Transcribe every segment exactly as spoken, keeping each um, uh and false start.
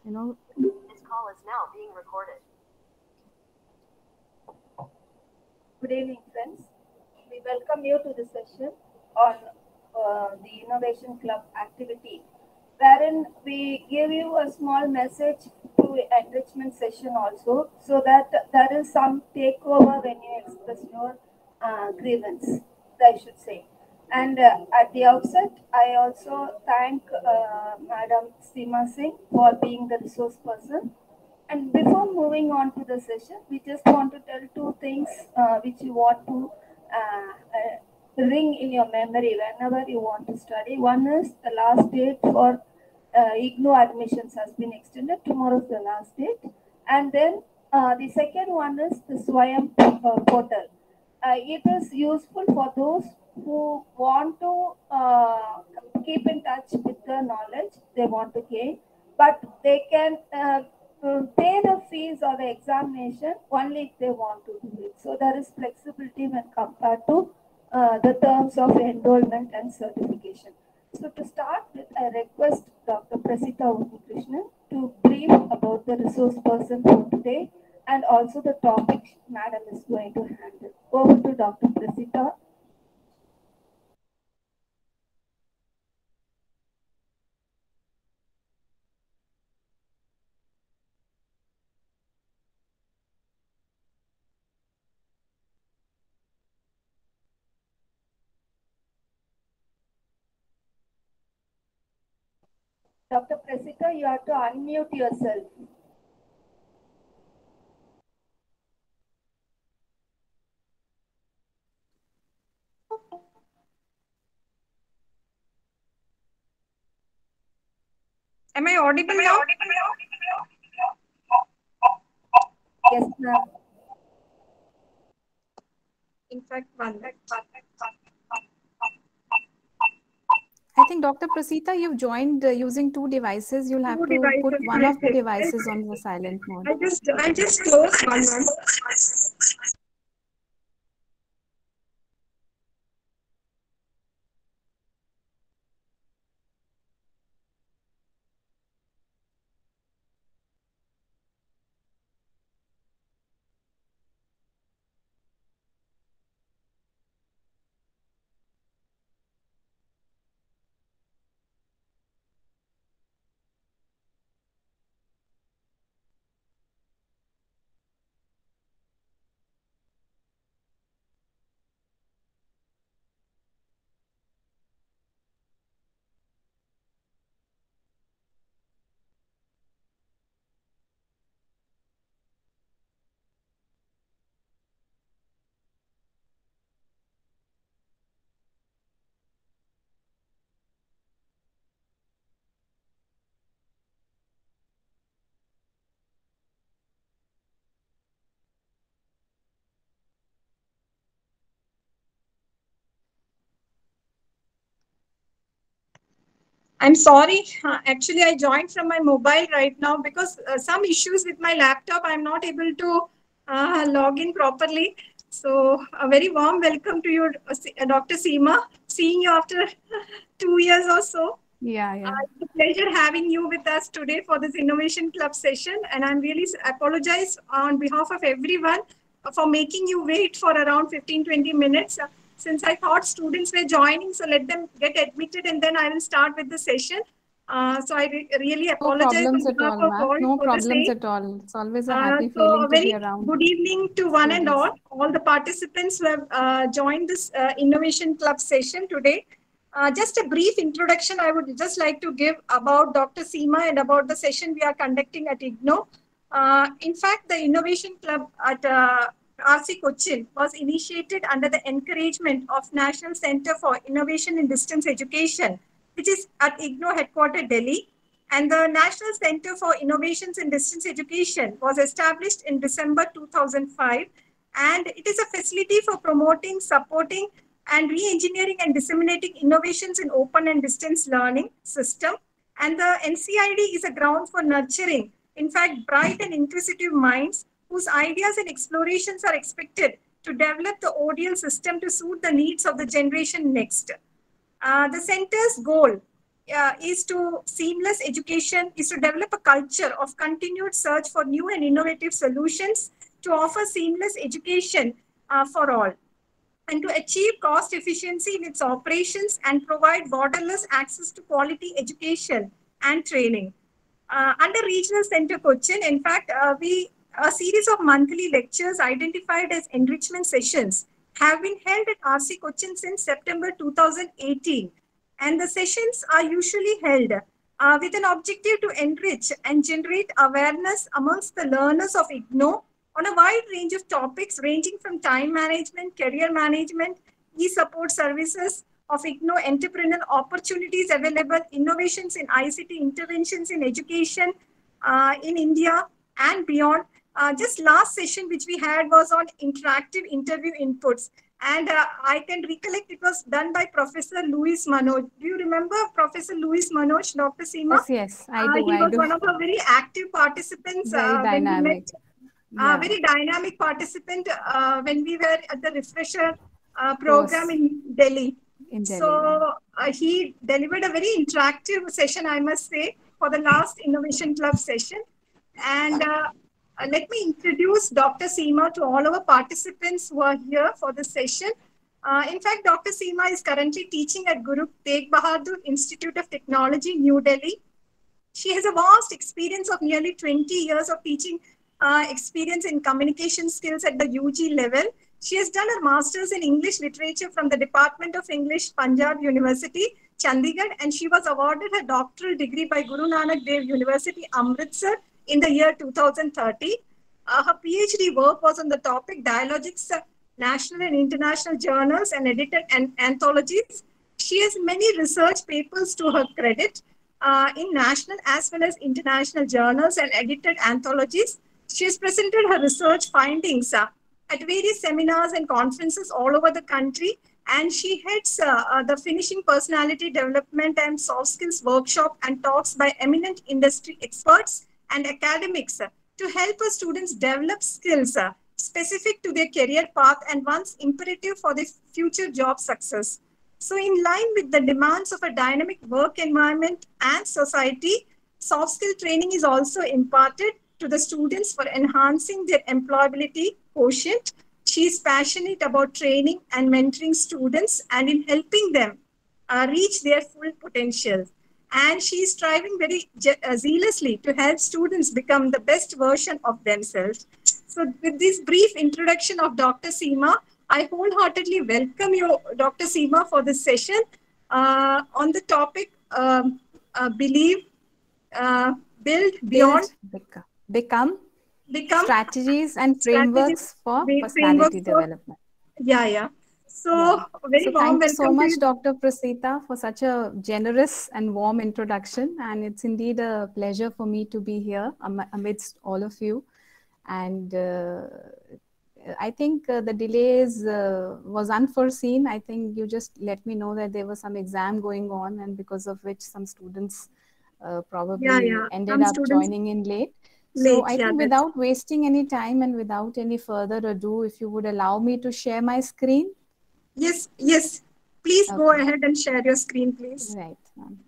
you know. This call is now being recorded. Good evening, friends. We welcome you to the session on uh, the Innovation Club activity, wherein we give you a small message to enrichment session also, so that there is some takeover when you express your uh, grievance, I should say. And uh, at the outset, I also thank uh, Madam Seema Singh for being the resource person. And before moving on to the session, we just want to tell two things uh, which you want to uh, uh, ring in your memory whenever you want to study. One is the last date for uh, IGNOU admissions has been extended. Tomorrow is the last date. And then uh, the second one is the Swayam uh, portal. Uh, it is useful for those who want to uh, keep in touch with the knowledge they want to gain, but they can uh, uh, pay the fees or the examination only if they want to do it. So there is flexibility when compared to uh, the terms of enrollment and certification. So to start with, I request Doctor Prasita Krishnan to brief about the resource person for today and also the topic Madam is going to handle. Over to Doctor Prasita. Doctor Prasita, you have to unmute yourself. Am I audible now? Yes, ma'am. In fact, one. I think Doctor Prasita, you've joined uh, using two devices. You'll have Two to put devices one of the connected. devices on the silent mode. I just I just closed one. one. I'm sorry. Uh, Actually, I joined from my mobile right now because uh, some issues with my laptop. I'm not able to uh, log in properly. So, a very warm welcome to you, uh, Se- uh, Doctor Seema. Seeing you after two years or so. Yeah, Uh, yeah. it's a pleasure having you with us today for this Innovation Club session. And I'm really s- apologize on behalf of everyone for making you wait for around fifteen twenty minutes. Uh, since I thought students were joining, so let them get admitted and then I will start with the session. Uh, so I re- really No apologize problems on at behalf all, of ma'am. all No for the problems same. at all. It's always a Uh, happy so feeling a to be very around good evening to one and students. all, all the participants who have uh, joined this uh, Innovation Club session today. Uh, just a brief introduction I would just like to give about Doctor Seema and about the session we are conducting at IGNOU. Uh, in fact, the Innovation Club at uh, R C Cochin was initiated under the encouragement of National Center for Innovation in Distance Education, which is at IGNOU headquartered Delhi. And the National Center for Innovations in Distance Education was established in December two thousand five. And it is a facility for promoting, supporting, and re-engineering and disseminating innovations in open and distance learning system. And the N C I D is a ground for nurturing, in fact, bright and inquisitive minds whose ideas and explorations are expected to develop the O D L system to suit the needs of the generation next. Uh, the center's goal uh, is to seamless education is to develop a culture of continued search for new and innovative solutions to offer seamless education uh, for all, and to achieve cost efficiency in its operations and provide borderless access to quality education and training. Uh, under Regional Center Cochin, in fact, uh, we a series of monthly lectures identified as enrichment sessions have been held at R C Cochin since September two thousand eighteen. And the sessions are usually held uh, with an objective to enrich and generate awareness amongst the learners of IGNOU on a wide range of topics ranging from time management, career management, e-support services of IGNOU, entrepreneurial opportunities available, innovations in I C T, interventions in education uh, in India and beyond. Uh, just last session which we had was on interactive interview inputs. And uh, I can recollect it was done by Professor Louis Manoj. Do you remember Professor Louis Manoj, Doctor Seema? Yes, yes, I uh, do. He I was do. one of our very active participants. Very uh, dynamic. When we met, uh, very dynamic participant uh, when we were at the refresher uh, program Course. in Delhi. In Delhi, so right. uh, he delivered a very interactive session, I must say, for the last Innovation Club session. And uh, uh, let me introduce Doctor Seema to all our participants who are here for the session. Uh, in fact, Doctor Seema is currently teaching at Guru Tegh Bahadur Institute of Technology, New Delhi. She has a vast experience of nearly twenty years of teaching uh, experience in communication skills at the U G level. She has done her master's in English literature from the Department of English, Punjab University, Chandigarh, and she was awarded her doctoral degree by Guru Nanak Dev University, Amritsar, in the year two thousand thirty. Uh, her PhD work was on the topic Dialogics, uh, national and international journals, and edited an anthologies. She has many research papers to her credit uh, in national as well as international journals and edited anthologies. She has presented her research findings uh, at various seminars and conferences all over the country, and she heads uh, uh, the Finishing Personality Development and Soft Skills Workshop and talks by eminent industry experts and academics uh, to help our students develop skills uh, specific to their career path and once imperative for their future job success. So in line with the demands of a dynamic work environment and society, soft skill training is also imparted to the students for enhancing their employability quotient. She is passionate about training and mentoring students and in helping them uh, reach their full potential. And she is striving very uh, zealously to help students become the best version of themselves. So with this brief introduction of Doctor Seema, I wholeheartedly welcome you, Doctor Seema, for this session uh, on the topic um, uh, Believe, uh, Build, Beyond, Build, become, become strategies and frameworks for frameworks personality for, development. Yeah, yeah. So, yeah. very so warm thank you so much, to Doctor Prasita, for such a generous and warm introduction. And it's indeed a pleasure for me to be here amidst all of you. And uh, I think uh, the delays uh, was unforeseen. I think you just let me know that there was some exam going on, and because of which some students uh, probably yeah, yeah. ended some up joining in late. late So I yeah, think without wasting any time and without any further ado, if you would allow me to share my screen. Yes, yes. Please okay. go ahead and share your screen, please. Right.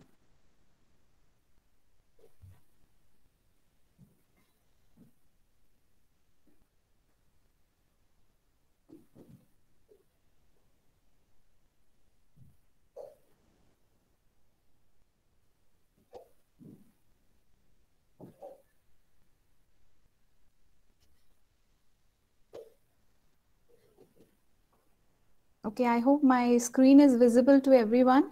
Okay, I hope my screen is visible to everyone.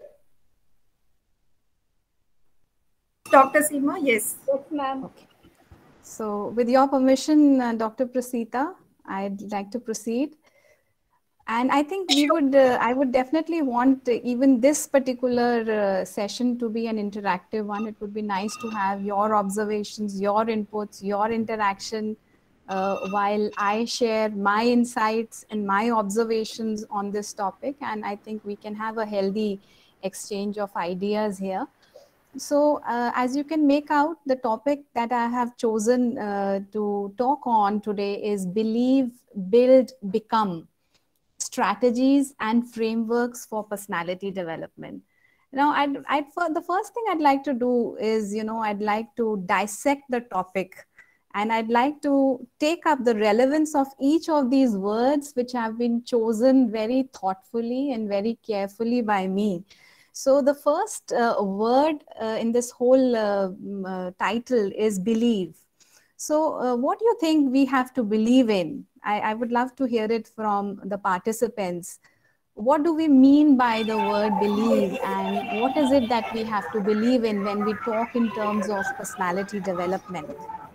Doctor Seema, yes. Yes, ma'am. Okay. So with your permission, uh, Doctor Prasita, I'd like to proceed. And I think we would, uh, I would definitely want uh, even this particular uh, session to be an interactive one. It would be nice to have your observations, your inputs, your interaction, uh, while I share my insights and my observations on this topic. And I think we can have a healthy exchange of ideas here. So uh, as you can make out, the topic that I have chosen uh, to talk on today is Believe, Build, Become, strategies and frameworks for personality development. Now, I'd, I'd, the first thing I'd like to do is, you know, I'd like to dissect the topic, and I'd like to take up the relevance of each of these words, which have been chosen very thoughtfully and very carefully by me. So the first uh, word uh, in this whole uh, uh, title is believe. So uh, what do you think we have to believe in? I, I would love to hear it from the participants. What do we mean by the word believe, and what is it that we have to believe in when we talk in terms of personality development?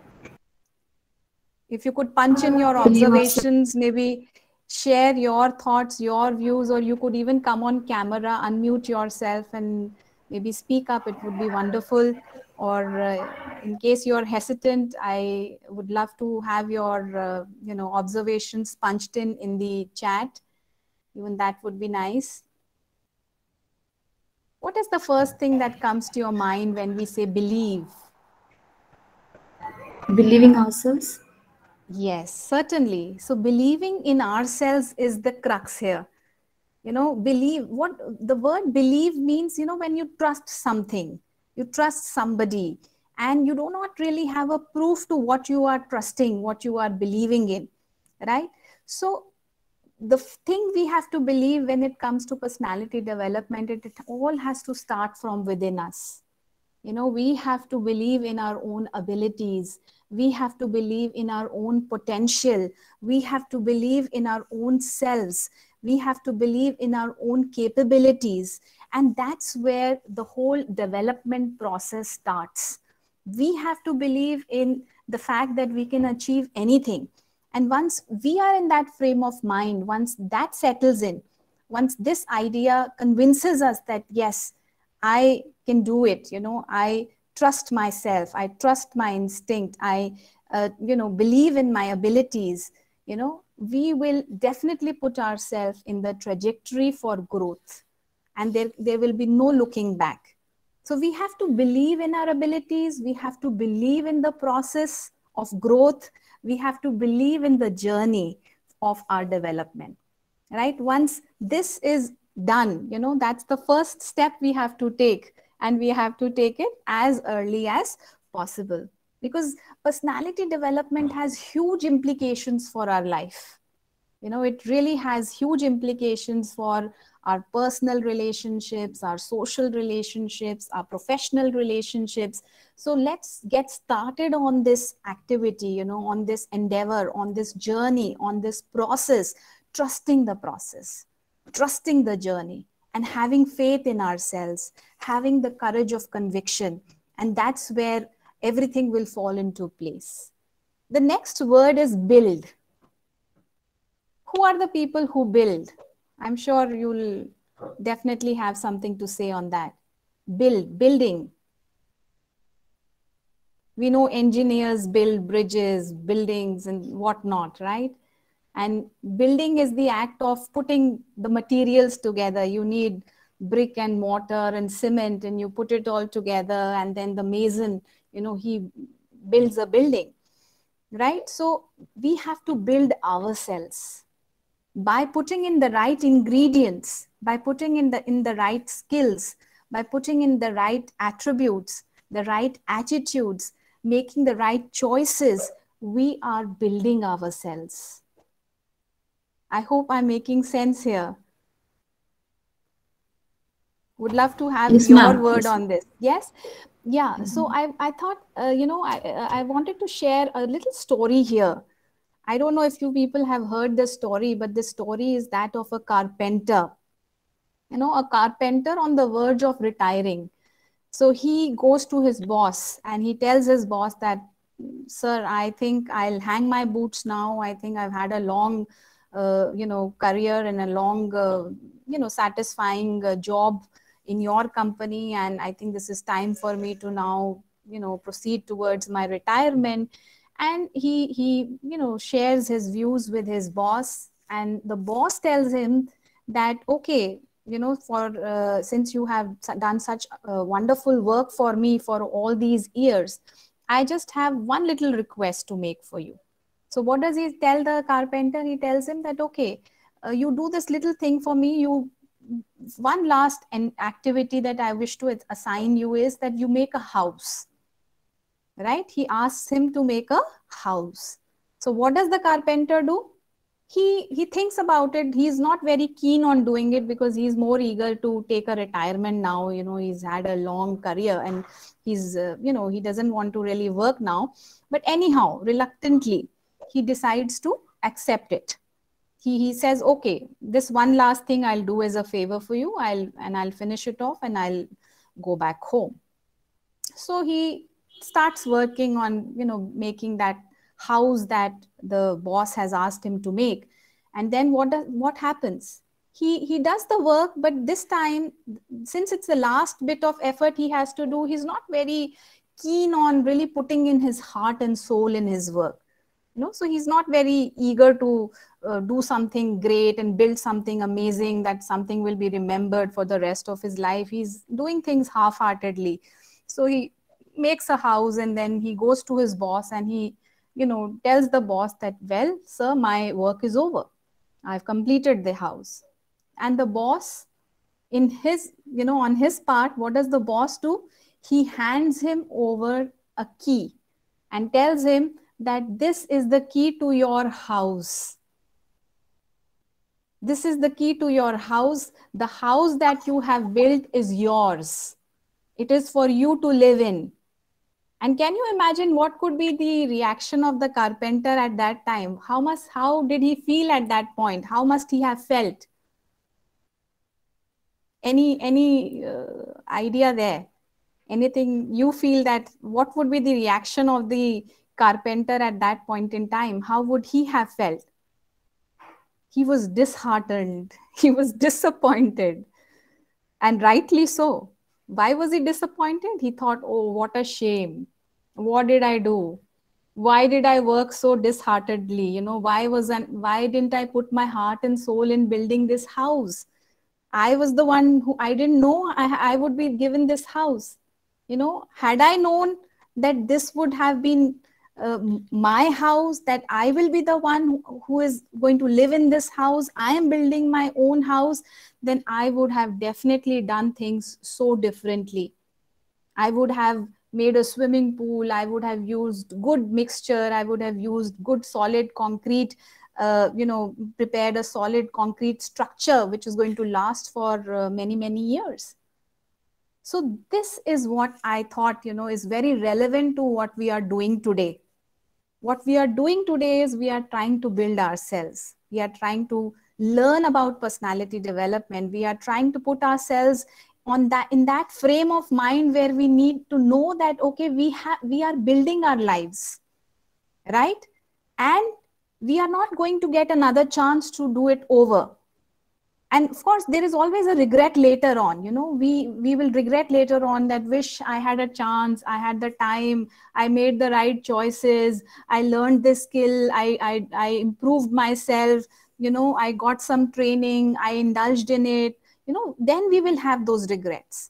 If you could punch in your observations, maybe share your thoughts, your views, or you could even come on camera, unmute yourself and maybe speak up, it would be wonderful. Or uh, in case you're hesitant, I would love to have your uh, you know, observations punched in in the chat. Even that would be nice. What is the first thing that comes to your mind when we say believe? Believing ourselves. Yes, certainly. So believing in ourselves is the crux here. You know, believe, what the word believe means, you know, when you trust something, you trust somebody, and you do not really have a proof to what you are trusting, what you are believing in, right? So the thing we have to believe when it comes to personality development, it, it all has to start from within us. You know, we have to believe in our own abilities. We have to believe in our own potential. We have to believe in our own selves. We have to believe in our own capabilities. And that's where the whole development process starts. We have to believe in the fact that we can achieve anything. And once we are in that frame of mind, once that settles in, once this idea convinces us that, yes, I can do it, you know, I trust myself, I trust my instinct, I, uh, you know, believe in my abilities, you know, we will definitely put ourselves in the trajectory for growth, and there, there will be no looking back. So we have to believe in our abilities, we have to believe in the process of growth, we have to believe in the journey of our development, right? Once this is done, you know, that's the first step we have to take, and we have to take it as early as possible, because personality development has huge implications for our life. You know, it really has huge implications for our personal relationships, our social relationships, our professional relationships. So let's get started on this activity, you know, on this endeavor, on this journey, on this process, trusting the process, trusting the journey, and having faith in ourselves, having the courage of conviction. And that's where everything will fall into place. The next word is build. Who are the people who build? I'm sure you'll definitely have something to say on that. Build, building. We know engineers build bridges, buildings, and whatnot, right? And building is the act of putting the materials together. You need brick and mortar and cement, and you put it all together, and then the mason, you know, he builds a building, right? So we have to build ourselves by putting in the right ingredients, by putting in the in the right skills, by putting in the right attributes, the right attitudes, making the right choices. We are building ourselves. I hope I'm making sense here. Would love to have Yes, your ma'am. word Yes. on this. Yes. Yeah. Mm-hmm. So I, I thought, uh, you know, I, I wanted to share a little story here. I don't know if you people have heard this story, but this story is that of a carpenter. You know, a carpenter on the verge of retiring. So he goes to his boss and he tells his boss that, sir, I think I'll hang my boots now. I think I've had a long, uh, you know, career and a long, uh, you know, satisfying uh, job in your company. And I think this is time for me to now, you know, proceed towards my retirement. And he, he, you know, shares his views with his boss. And the boss tells him that, okay, you know, for uh, since you have done such uh, wonderful work for me for all these years, I just have one little request to make for you. So what does he tell the carpenter? He tells him that, okay, uh, you do this little thing for me. You one last an activity that I wish to assign you is that you make a house, right? He asks him to make a house. So what does the carpenter do? He, he thinks about it. He's not very keen on doing it because he's more eager to take a retirement now. You know, he's had a long career and he's, uh, you know, he doesn't want to really work now. But anyhow, reluctantly, he decides to accept it. He, he says, okay, this one last thing I'll do as a favor for you. I'll, and I'll finish it off and I'll go back home. So he starts working on, you know, making that house that the boss has asked him to make. And then what does, what happens? He, he does the work, but this time, since it's the last bit of effort he has to do, he's not very keen on really putting in his heart and soul in his work. You know, so he's not very eager to uh, do something great and build something amazing, that something will be remembered for the rest of his life. He's doing things half-heartedly. So he makes a house and then he goes to his boss and he, you know, tells the boss that, well, sir, my work is over. I've completed the house. And the boss, in his, you know, on his part, what does the boss do? He hands him over a key and tells him that this is the key to your house. This is the key to your house. The house that you have built is yours. It is for you to live in. And can you imagine what could be the reaction of the carpenter at that time? How must, how did he feel at that point? How must he have felt? Any, any uh, idea there? Anything you feel that what would be the reaction of the carpenter at that point in time? How would he have felt? He was disheartened. He was disappointed. And rightly so. Why was he disappointed? He thought, oh, what a shame. What did I do? Why did I work so disheartedly? You know, why was I, why didn't I put my heart and soul in building this house? I was the one who, I didn't know I, I would be given this house. You know, had I known that this would have been uh, my house, that I will be the one who, who is going to live in this house, I am building my own house, then I would have definitely done things so differently. I would have made a swimming pool. I would have used good mixture. I would have used good solid concrete, uh, you know, prepared a solid concrete structure, which is going to last for uh, many, many years. So this is what I thought, you know, is very relevant to what we are doing today. What we are doing today is we are trying to build ourselves. We are trying to learn about personality development. We are trying to put ourselves on that, in that frame of mind where we need to know that, okay, we have, we are building our lives, right? And we are not going to get another chance to do it over. And of course, there is always a regret later on. You know, we, we will regret later on that wish I had a chance, I had the time, I made the right choices, I learned this skill, I, I, I improved myself, you know, I got some training, I indulged in it, you know, then we will have those regrets.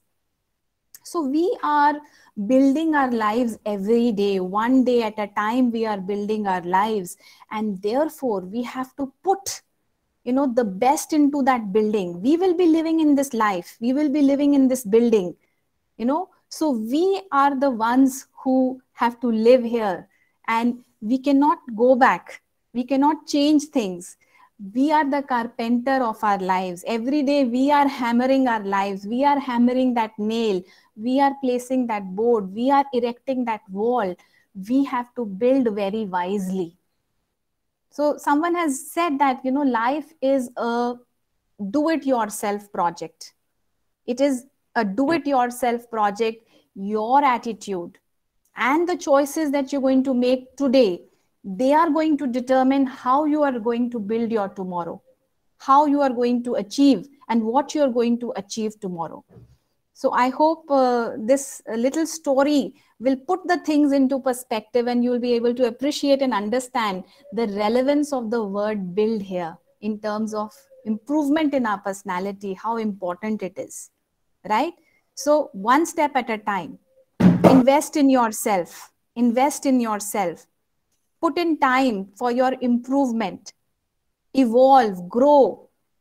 So we are building our lives every day, one day at a time, we are building our lives. And therefore, we have to put, you know, the best into that building. We will be living in this life. We will be living in this building, you know. So we are the ones who have to live here, and we cannot go back. We cannot change things. We are the carpenter of our lives. Every day we are hammering our lives. We are hammering that nail. We are placing that board. We are erecting that wall. We have to build very wisely. So someone has said that, you know, life is a do-it-yourself project. It is a do-it-yourself project. Your attitude and the choices that you're going to make today, they are going to determine how you are going to build your tomorrow, how you are going to achieve and what you are going to achieve tomorrow. So I hope uh, this little story will put the things into perspective and you will be able to appreciate and understand the relevance of the word build here in terms of improvement in our personality, how important it is, right? So one step at a time, invest in yourself, invest in yourself, put in time for your improvement, evolve, grow,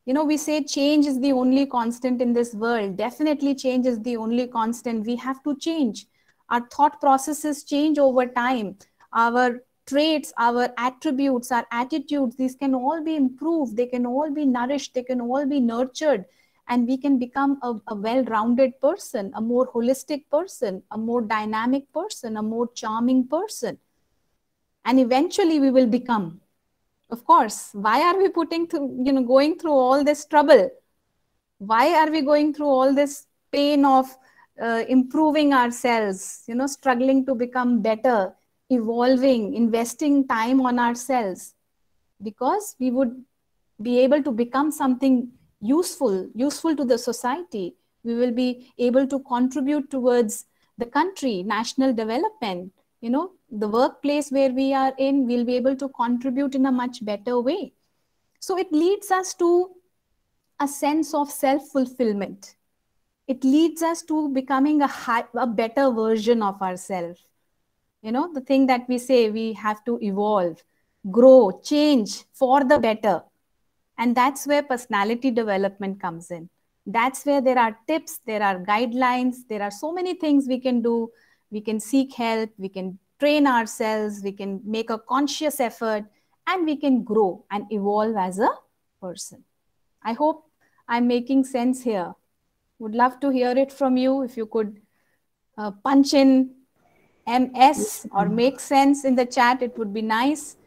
You know, we say change is the only constant in this world. Definitely change is the only constant. We have to change. Our thought processes change over time. Our traits, our attributes, our attitudes, these can all be improved. They can all be nourished. They can all be nurtured. And we can become a, a well-rounded person, a more holistic person, a more dynamic person, a more charming person. And eventually we will become. Of course, why are we putting through, you know, going through all this trouble? Why are we going through all this pain of uh, improving ourselves, you know, struggling to become better, evolving, investing time on ourselves? Because we would be able to become something useful, useful to the society. We will be able to contribute towards the country, national development. You know, the workplace where we are in, we'll be able to contribute in a much better way. So it leads us to a sense of self-fulfillment. It leads us to becoming a, high, a better version of ourselves. You know, the thing that we say, we have to evolve, grow, change for the better. And that's where personality development comes in. That's where there are tips, there are guidelines, there are so many things we can do. We can seek help, we can train ourselves, we can make a conscious effort, and we can grow and evolve as a person. I hope I'm making sense here. Would love to hear it from you. If you could uh, punch in M S or make sense in the chat, it would be nice.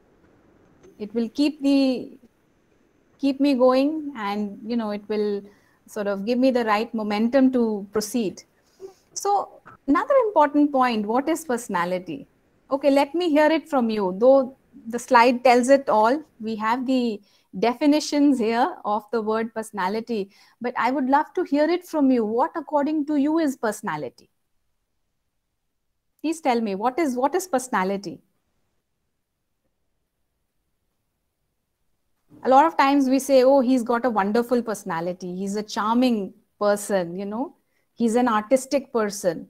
It will keep the keep me going, and you know, it will sort of give me the right momentum to proceed. So another important point, what is personality? Okay, let me hear it from you. Though the slide tells it all, we have the definitions here of the word personality, but I would love to hear it from you. What according to you is personality? Please tell me, what is what is personality? A lot of times we say, oh, he's got a wonderful personality. He's a charming person, you know, he's an artistic person.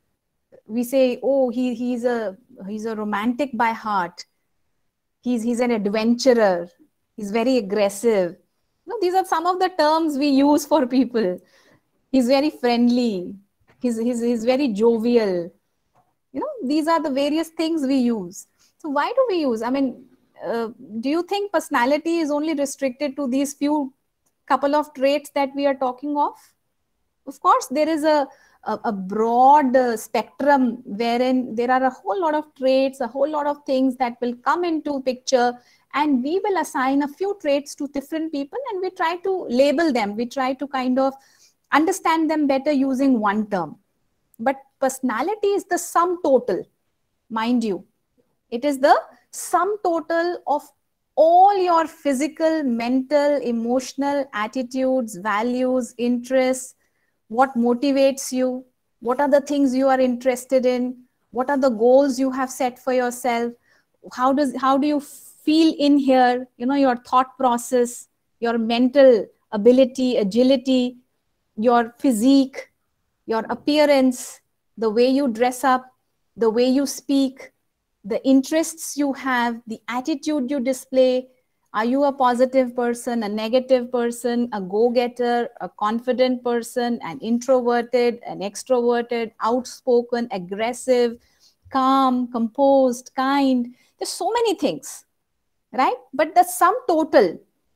We say, oh, he, he's a he's a romantic by heart. He's, he's an adventurer. He's very aggressive. You know, these are some of the terms we use for people. He's very friendly. He's, he's, he's very jovial. You know, these are the various things we use. So why do we use? I mean, uh, do you think personality is only restricted to these few couple of traits that we are talking of? Of course, there is a, a, a broad uh, spectrum wherein there are a whole lot of traits, a whole lot of things that will come into picture, and we will assign a few traits to different people and we try to label them. We try to kind of understand them better using one term. But personality is the sum total, mind you. It is the sum total of all your physical, mental, emotional attitudes, values, interests, what motivates you, what are the things you are interested in, what are the goals you have set for yourself, how does how do you feel in here, you know, your thought process, your mental ability, agility, your physique, your appearance, the way you dress up, the way you speak, the interests you have, the attitude you display. Are you a positive person, a negative person, a go-getter, a confident person, an introverted, an extroverted, outspoken, aggressive, calm, composed, kind? There's so many things, right? But the sum total,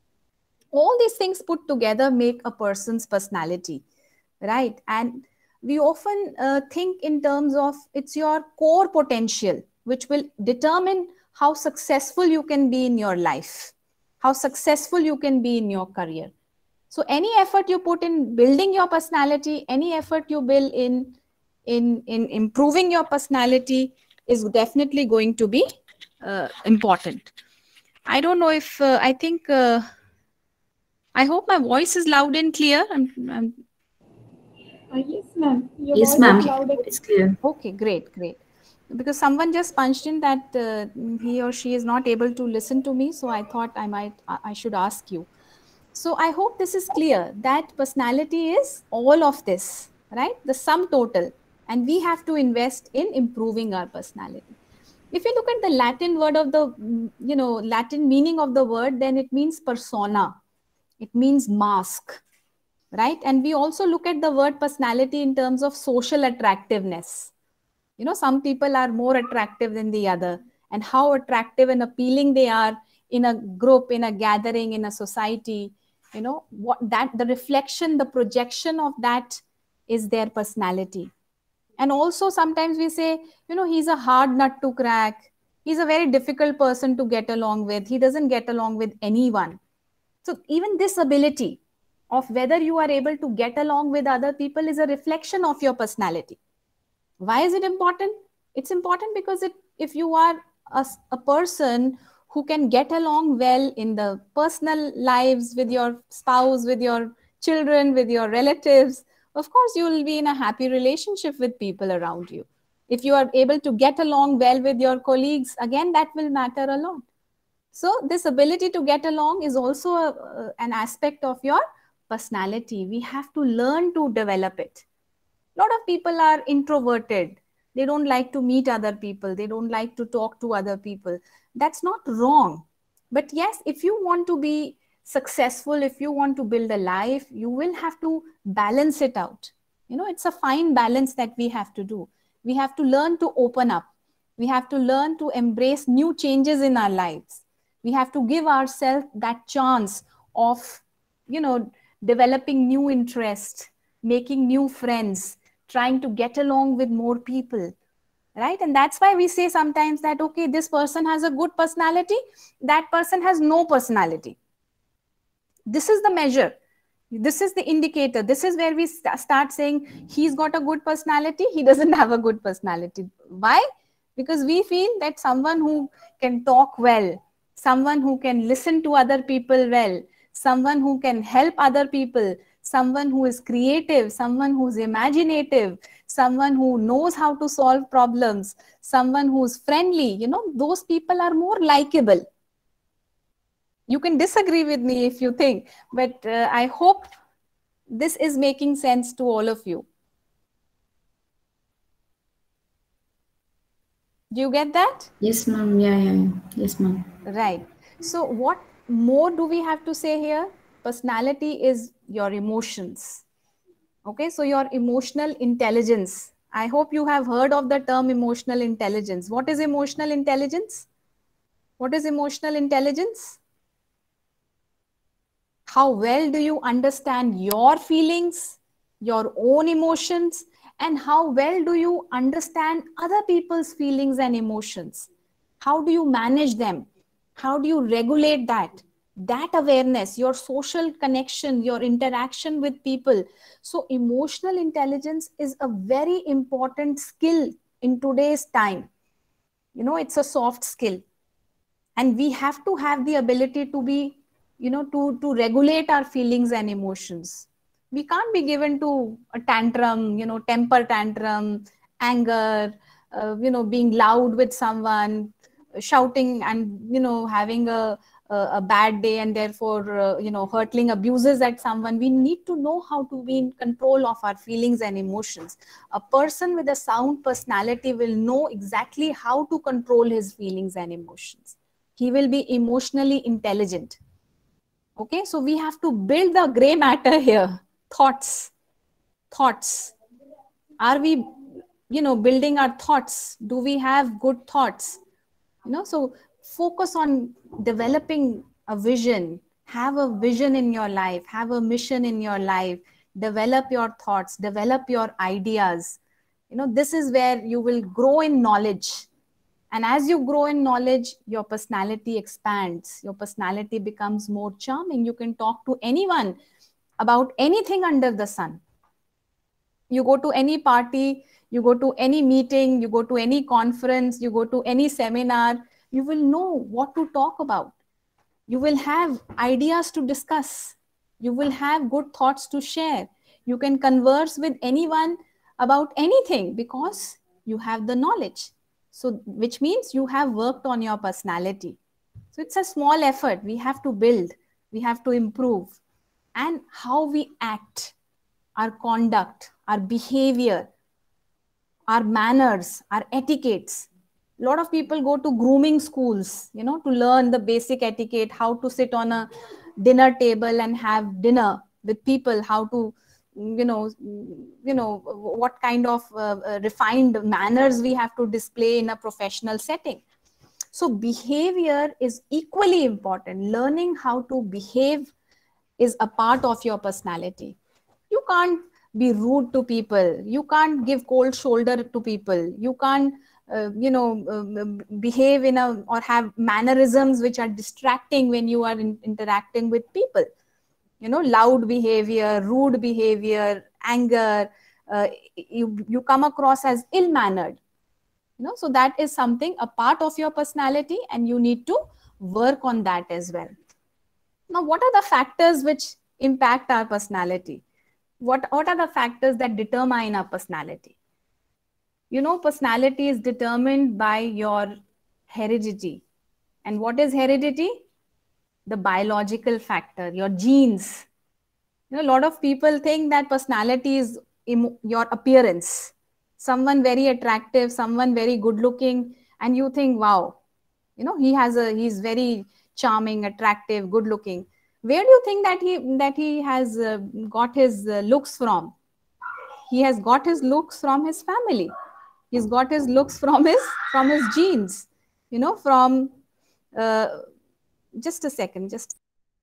all these things put together make a person's personality, right? And we often uh, think in terms of it's your core potential, which will determine how successful you can be in your life, how successful you can be in your career. So any effort you put in building your personality, any effort you build in, in, in improving your personality is definitely going to be uh, important. I don't know if, uh, I think, uh, I hope my voice is loud and clear. I'm, I'm... Uh, yes, ma'am. Yes, ma'am. It's clear. Okay, great, great. Because someone just punched in that uh, he or she is not able to listen to me. So I thought I might, I should ask you. So I hope this is clear that personality is all of this, right? The sum total. And we have to invest in improving our personality. If you look at the Latin word of the, you know, Latin meaning of the word, then it means persona. It means mask, right? And we also look at the word personality in terms of social attractiveness. You know, some people are more attractive than the other, and how attractive and appealing they are in a group, in a gathering, in a society. You know, what that the reflection, the projection of that is their personality. And also sometimes we say, you know, he's a hard nut to crack. He's a very difficult person to get along with. He doesn't get along with anyone. So even this ability of whether you are able to get along with other people is a reflection of your personality. Why is it important? It's important because it, if you are a, a person who can get along well in the personal lives with your spouse, with your children, with your relatives, of course you will be in a happy relationship with people around you. If you are able to get along well with your colleagues, again, that will matter a lot. So this ability to get along is also a, a, an aspect of your personality. We have to learn to develop it. A lot of people are introverted. They don't like to meet other people. They don't like to talk to other people. That's not wrong. But yes, if you want to be successful, if you want to build a life, you will have to balance it out. You know, it's a fine balance that we have to do. We have to learn to open up. We have to learn to embrace new changes in our lives. We have to give ourselves that chance of, you know, developing new interests, making new friends, trying to get along with more people, right? And that's why we say sometimes that, okay, this person has a good personality, that person has no personality. This is the measure. This is the indicator. This is where we st- start saying he's got a good personality, he doesn't have a good personality. Why? Because we feel that someone who can talk well, someone who can listen to other people well, someone who can help other people, someone who is creative, someone who's imaginative, someone who knows how to solve problems, someone who's friendly, you know, those people are more likable. You can disagree with me if you think, but uh, I hope this is making sense to all of you. Do you get that? Yes, ma'am. Yeah, yeah, yeah. Yes, ma'am. Right. So what more do we have to say here? Personality is your emotions. Okay, so your emotional intelligence. I hope you have heard of the term emotional intelligence. What is emotional intelligence? What is emotional intelligence? How well do you understand your feelings, your own emotions, and how well do you understand other people's feelings and emotions? How do you manage them? How do you regulate that? That awareness, your social connection, your interaction with people. So emotional intelligence is a very important skill in today's time. You know, it's a soft skill. And we have to have the ability to be, you know, to, to regulate our feelings and emotions. We can't be given to a tantrum, you know, temper tantrum, anger, uh, you know, being loud with someone, shouting and, you know, having a, a, a bad day and therefore, uh, you know, hurtling abuses at someone. We need to know how to be in control of our feelings and emotions. A person with a sound personality will know exactly how to control his feelings and emotions. He will be emotionally intelligent. Okay, so we have to build the gray matter here. Thoughts. Thoughts. Are we, you know, building our thoughts? Do we have good thoughts? You know, so focus on developing a vision. Have a vision in your life. Have a mission in your life. Develop your thoughts. Develop your ideas. You know, this is where you will grow in knowledge. And as you grow in knowledge, your personality expands. Your personality becomes more charming. You can talk to anyone about anything under the sun. You go to any party, you go to any meeting, you go to any conference, you go to any seminar, you will know what to talk about. You will have ideas to discuss. You will have good thoughts to share. You can converse with anyone about anything because you have the knowledge. So, which means you have worked on your personality. So it's a small effort. We have to build, we have to improve. And how we act, our conduct, our behavior, our manners, our etiquettes. A lot of people go to grooming schools, you know, to learn the basic etiquette, how to sit on a, dinner table and have dinner with people, how to, you know, you know, what kind of uh, uh, refined manners we have to display in a professional setting. So behavior is equally important. Learning how to behave is a part of your personality. You can't be rude to people. You can't give cold shoulder to people. You can't, uh, you know, uh, behave in a or have mannerisms which are distracting when you are in, interacting with people. You know, loud behavior, rude behavior, anger. Uh, you you come across as ill-mannered. You know, so that is something, a part of your personality, and you need to work on that as well. Now, what are the factors which impact our personality? What, what are the factors that determine our personality? You know, personality is determined by your heredity. And what is heredity? The biological factor, your genes. You know, a lot of people think that personality is your appearance. Someone very attractive, someone very good looking, and you think, wow, you know, he has a, he's very charming, attractive, good looking. Where do you think that he that he has uh, got his uh, looks from? He has got his looks from his family. He's got his looks from his from his genes. You know, from uh, just a second, just.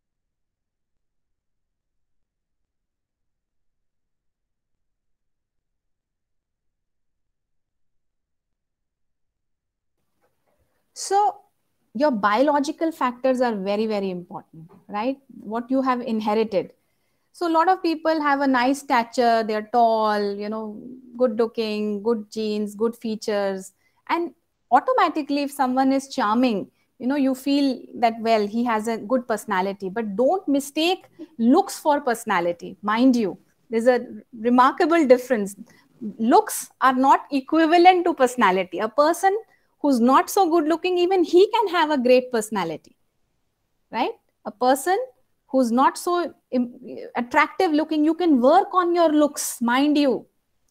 So your biological factors are very, very important, right? What you have inherited. So a lot of people have a nice stature, they're tall, you know, good looking, good genes, good features. And automatically, if someone is charming, you know, you feel that, well, he has a good personality. But don't mistake looks for personality. Mind you, there's a remarkable difference. Looks are not equivalent to personality. A person who's not so good looking, even he can have a great personality, right? A person who's not so attractive looking, you can work on your looks, mind you.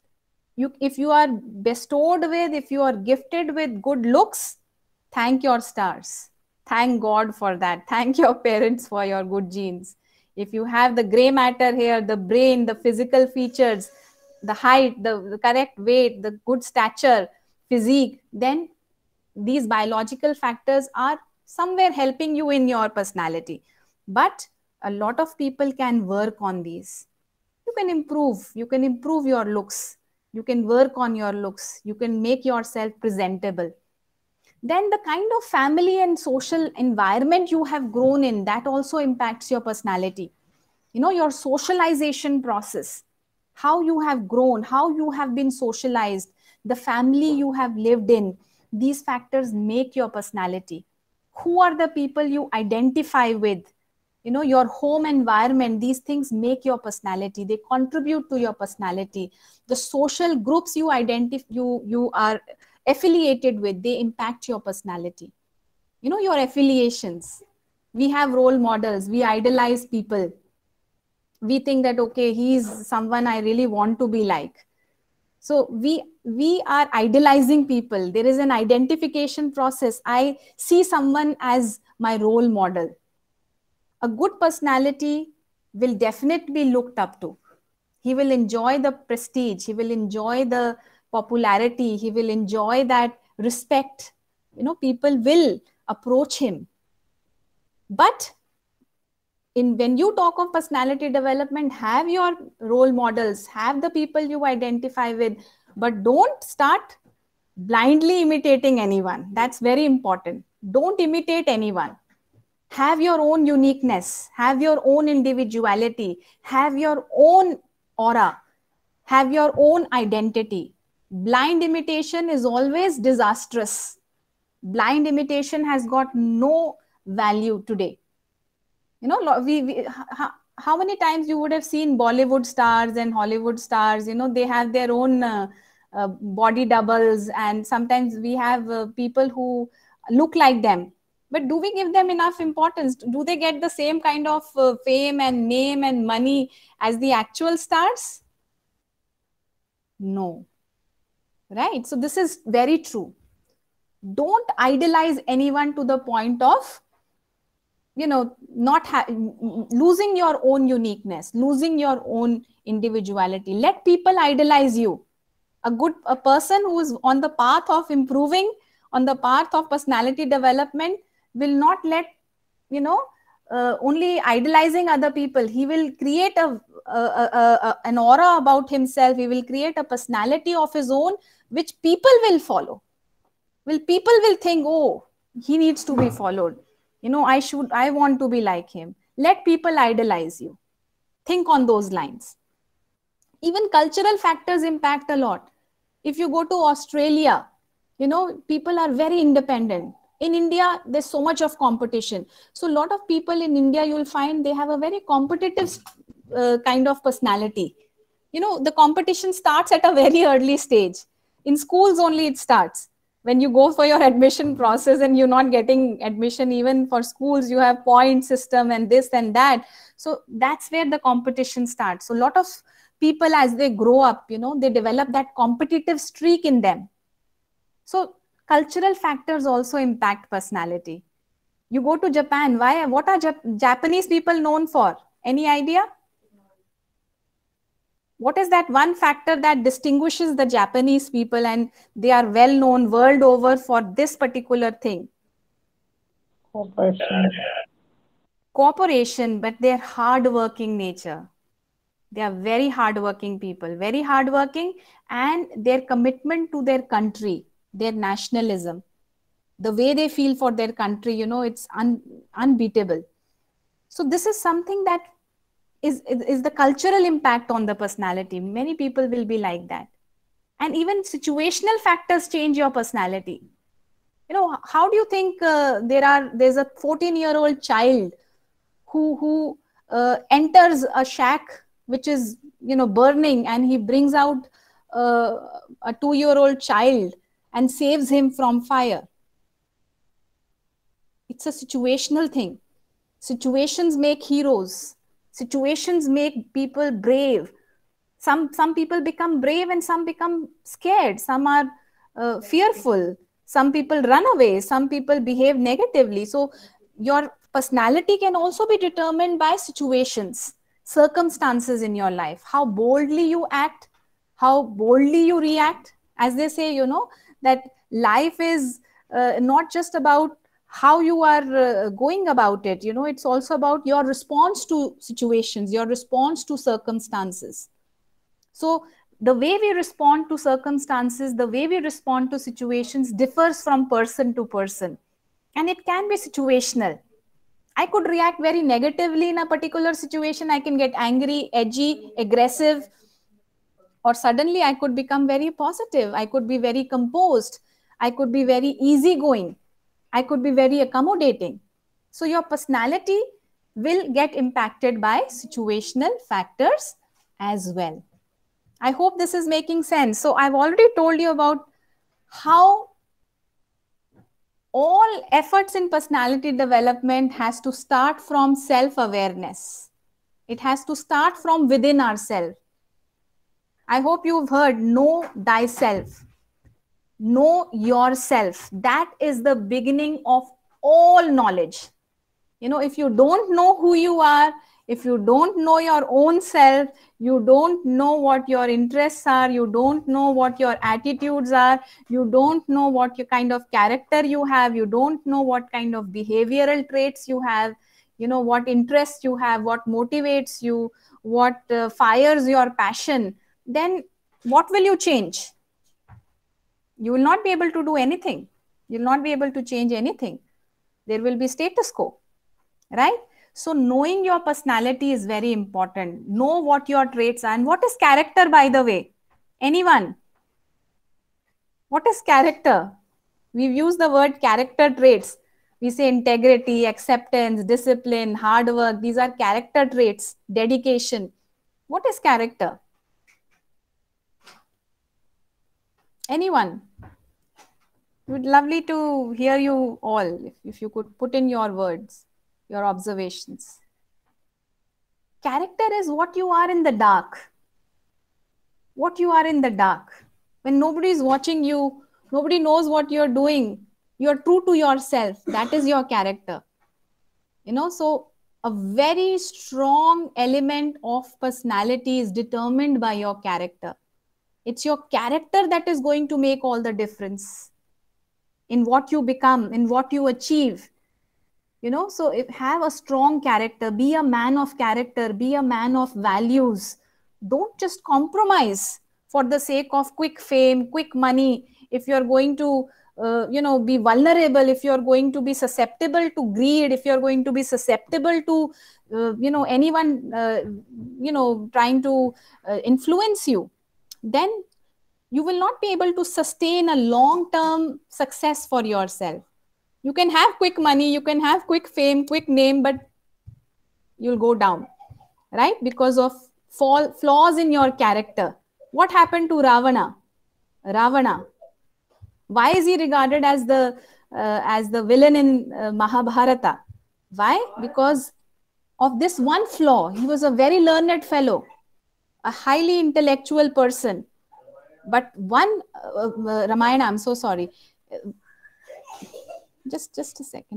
You, if you are bestowed with, if you are gifted with good looks, thank your stars. Thank God for that. Thank your parents for your good genes. If you have the gray matter here, the brain, the physical features, the height, the, the correct weight, the good stature, physique, then these biological factors are somewhere helping you in your personality. But a lot of people can work on these. You can improve. You can improve your looks. You can work on your looks. You can make yourself presentable. Then the kind of family and social environment you have grown in, that also impacts your personality. You know, your socialization process, how you have grown, how you have been socialized, the family you have lived in, these factors make your personality. Who are the people you identify with? You know, your home environment, these things make your personality. They contribute to your personality. The social groups you identify, you, you are affiliated with, they impact your personality. You know, your affiliations. We have role models. We idolize people. We think that, okay, he's someone I really want to be like. So we we are idolizing people. There is an identification process. I see someone as my role model. A good personality will definitely be looked up to. He will enjoy the prestige. He will enjoy the popularity. He will enjoy that respect. You know, people will approach him. But in when you talk of personality development, have your role models, have the people you identify with, but don't start blindly imitating anyone. That's very important. Don't imitate anyone. Have your own uniqueness, have your own individuality, have your own aura, have your own identity. Blind imitation is always disastrous. Blind imitation has got no value today. You know, we, we how, how many times you would have seen Bollywood stars and Hollywood stars, you know, they have their own uh, uh, body doubles, and sometimes we have uh, people who look like them. But do we give them enough importance? Do they get the same kind of uh, fame and name and money as the actual stars? No. Right? So this is very true. Don't idolize anyone to the point of, you know, not ha- losing your own uniqueness, losing your own individuality. Let people idolize you. A good a person who is on the path of improving, on the path of personality development, will not let, you know, uh, only idolizing other people. He will create a, a, a, a an aura about himself. He will create a personality of his own, which people will follow. Will people will think, oh, he needs to be followed. You know, I should, I want to be like him. Let people idolize you. Think on those lines. Even cultural factors impact a lot. If you go to Australia, you know, people are very independent. In India, there's so much of competition. So a lot of people in India, you'll find they have a very competitive uh, kind of personality. You know, the competition starts at a very early stage. In schools only it starts. When you go for your admission process and you're not getting admission, even for schools, you have point system and this and that. So that's where the competition starts. So a lot of people, as they grow up, you know, they develop that competitive streak in them. So cultural factors also impact personality. You go to Japan, why? What are Jap- Japanese people known for? Any idea? What is that one factor that distinguishes the Japanese people and they are well known world over for this particular thing? Cooperation. Cooperation, but their hardworking nature. They are very hardworking people, very hardworking, and their commitment to their country, their nationalism, the way they feel for their country, you know, it's un, unbeatable. So this is something that is, is, is the cultural impact on the personality. Many people will be like that. And even situational factors change your personality. You know, how do you think uh, there are, there's a fourteen year old child who, who uh, enters a shack which is, you know, burning, and he brings out uh, a two year old child and saves him from fire? It's a situational thing. Situations make heroes. Situations make people brave. Some, some people become brave and some become scared. Some are uh, fearful. Some people run away. Some people behave negatively. So your personality can also be determined by situations, circumstances in your life. How boldly you act, how boldly you react. As they say, you know, that life is uh, not just about how you are uh, going about it. You know, it's also about your response to situations, your response to circumstances. So the way we respond to circumstances, the way we respond to situations differs from person to person. And it can be situational. I could react very negatively in a particular situation. I can get angry, edgy, aggressive, or suddenly I could become very positive. I could be very composed. I could be very easygoing. I could be very accommodating. So your personality will get impacted by situational factors as well. I hope this is making sense. So I've already told you about how all efforts in personality development has to start from self-awareness. It has to start from within ourselves. I hope you've heard, know thyself. Know yourself. That is the beginning of all knowledge. You know, if you don't know who you are, if you don't know your own self, you don't know what your interests are, you don't know what your attitudes are, you don't know what your kind of character you have, you don't know what kind of behavioral traits you have, you know, what interests you have, what motivates you, what uh, fires your passion, then what will you change? You will not be able to do anything. You will not be able to change anything. There will be status quo, right? So knowing your personality is very important. Know what your traits are. And what is character, by the way? Anyone? What is character? We've used the word character traits. We say integrity, acceptance, discipline, hard work. These are character traits, dedication. What is character? Anyone? It would be lovely to hear you all, if, if you could put in your words, your observations. Character is what you are in the dark. What you are in the dark. When nobody is watching you, nobody knows what you're doing. You're true to yourself. That is your character. You know, so a very strong element of personality is determined by your character. It's your character that is going to make all the difference in what you become, in what you achieve. You know, so if have a strong character, be a man of character, be a man of values. Don't just compromise for the sake of quick fame, quick money. If you're going to uh, you know, be vulnerable, if you're going to be susceptible to greed, if you're going to be susceptible to uh, you know, anyone uh, you know, trying to uh, influence you, then you will not be able to sustain a long term success for yourself. You can have quick money, you can have quick fame, quick name, but you'll go down, right? Because of fall, flaws in your character. What happened to Ravana? Ravana. Why is he regarded as the uh, as the villain in uh, Mahabharata? Why? Because of this one flaw. He was a very learned fellow, a highly intellectual person. But one uh, uh, Ramayana, I'm so sorry. Just, just a second.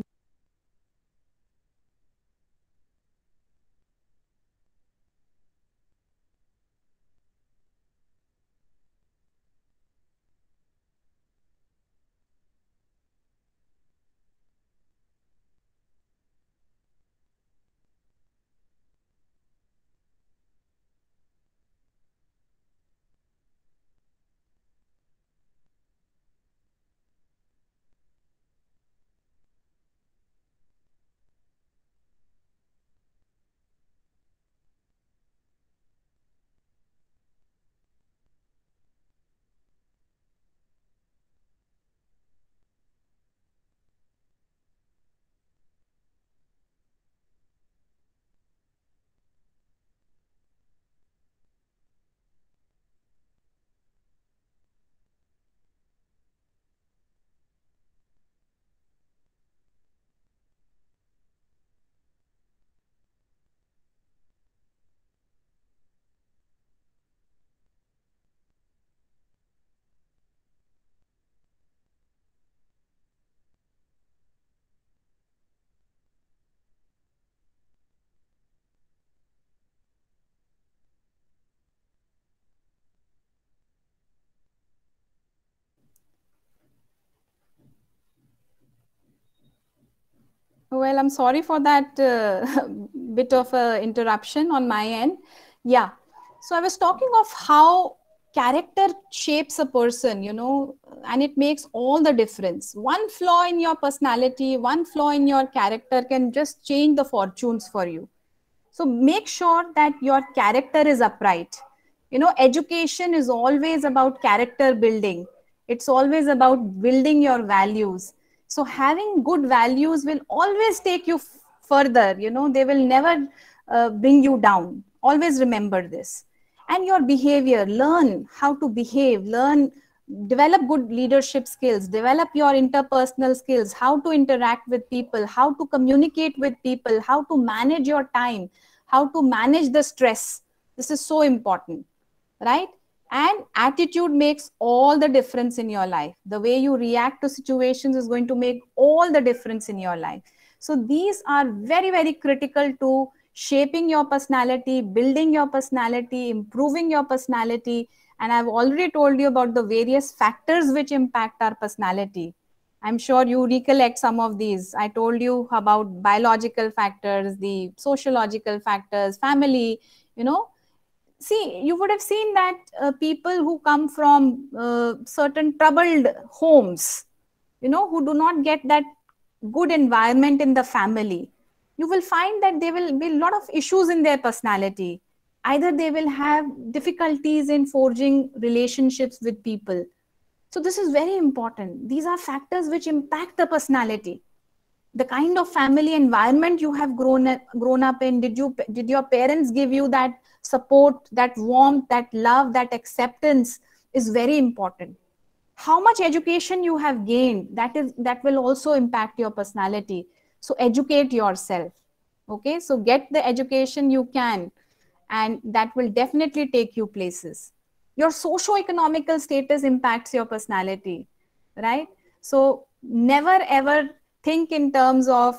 Well, I'm sorry for that uh, bit of uh, interruption on my end. Yeah. So I was talking of how character shapes a person, you know, and it makes all the difference. One flaw in your personality, one flaw in your character can just change the fortunes for you. So make sure that your character is upright. You know, education is always about character building. It's always about building your values. So having good values will always take you f- further. You know, they will never uh, bring you down. Always remember this. And your behavior, learn how to behave, learn, develop good leadership skills, develop your interpersonal skills, how to interact with people, how to communicate with people, how to manage your time, how to manage the stress. This is so important, right? And attitude makes all the difference in your life. The way you react to situations is going to make all the difference in your life. So these are very, very critical to shaping your personality, building your personality, improving your personality. And I've already told you about the various factors which impact our personality. I'm sure you recollect some of these. I told you about biological factors, the sociological factors, family, you know. See, you would have seen that uh, people who come from uh, certain troubled homes, you know, who do not get that good environment in the family, you will find that there will be a lot of issues in their personality. Either they will have difficulties in forging relationships with people. So this is very important. These are factors which impact the personality. The kind of family environment you have grown up, grown up in. Did you did your parents give you that support, that warmth, that love, that acceptance is very important. How much education you have gained, that is that will also impact your personality. So educate yourself. Okay, so get the education you can, and that will definitely take you places. Your socio-economical status impacts your personality, right? So never ever think in terms of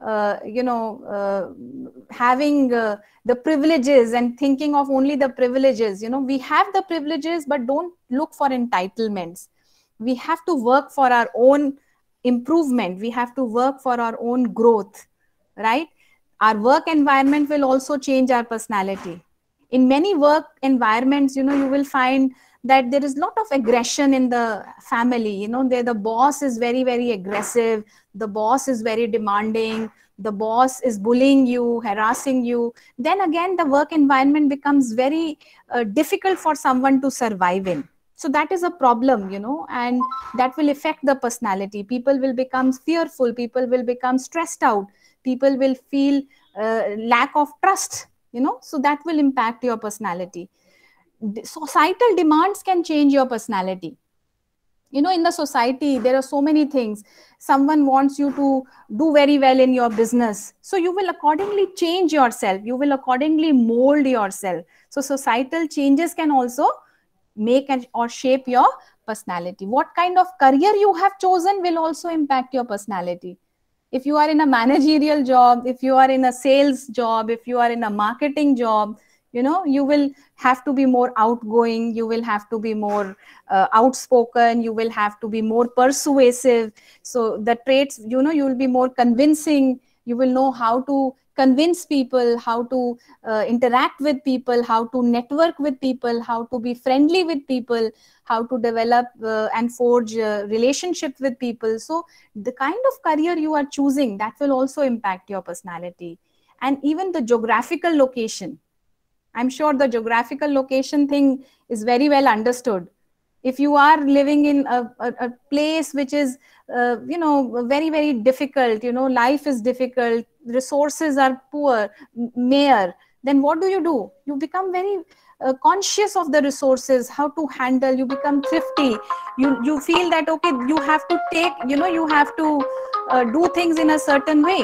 uh, you know, uh, having uh, the privileges and thinking of only the privileges. You know, we have the privileges, but don't look for entitlements. We have to work for our own improvement. We have to work for our own growth, right? Our work environment will also change our personality. In many work environments, you know, you will find that there is a lot of aggression in the family. You know, the, the boss is very, very aggressive. The boss is very demanding. The boss is bullying you, harassing you. Then again, the work environment becomes very uh, difficult for someone to survive in. So that is a problem, you know, and that will affect the personality. People will become fearful. People will become stressed out. People will feel uh, lack of trust, you know, so that will impact your personality. Societal demands can change your personality. You know, in the society, there are so many things. Someone wants you to do very well in your business. So you will accordingly change yourself. You will accordingly mold yourself. So societal changes can also make and or shape your personality. What kind of career you have chosen will also impact your personality. If you are in a managerial job, if you are in a sales job, if you are in a marketing job, you know, you will have to be more outgoing. You will have to be more uh, outspoken. You will have to be more persuasive. So the traits, you know, you will be more convincing. You will know how to convince people, how to uh, interact with people, how to network with people, how to be friendly with people, how to develop uh, and forge uh, relationships with people. So the kind of career you are choosing, that will also impact your personality. And even the geographical location. I'm sure the geographical location thing is very well understood. If you are living in a, a, a place which is, uh, you know, very, very difficult, you know, life is difficult, resources are poor, mere, then what do you do? You become very uh, conscious of the resources, how to handle, you become thrifty. You, you feel that, okay, you have to take, you know, you have to uh, do things in a certain way.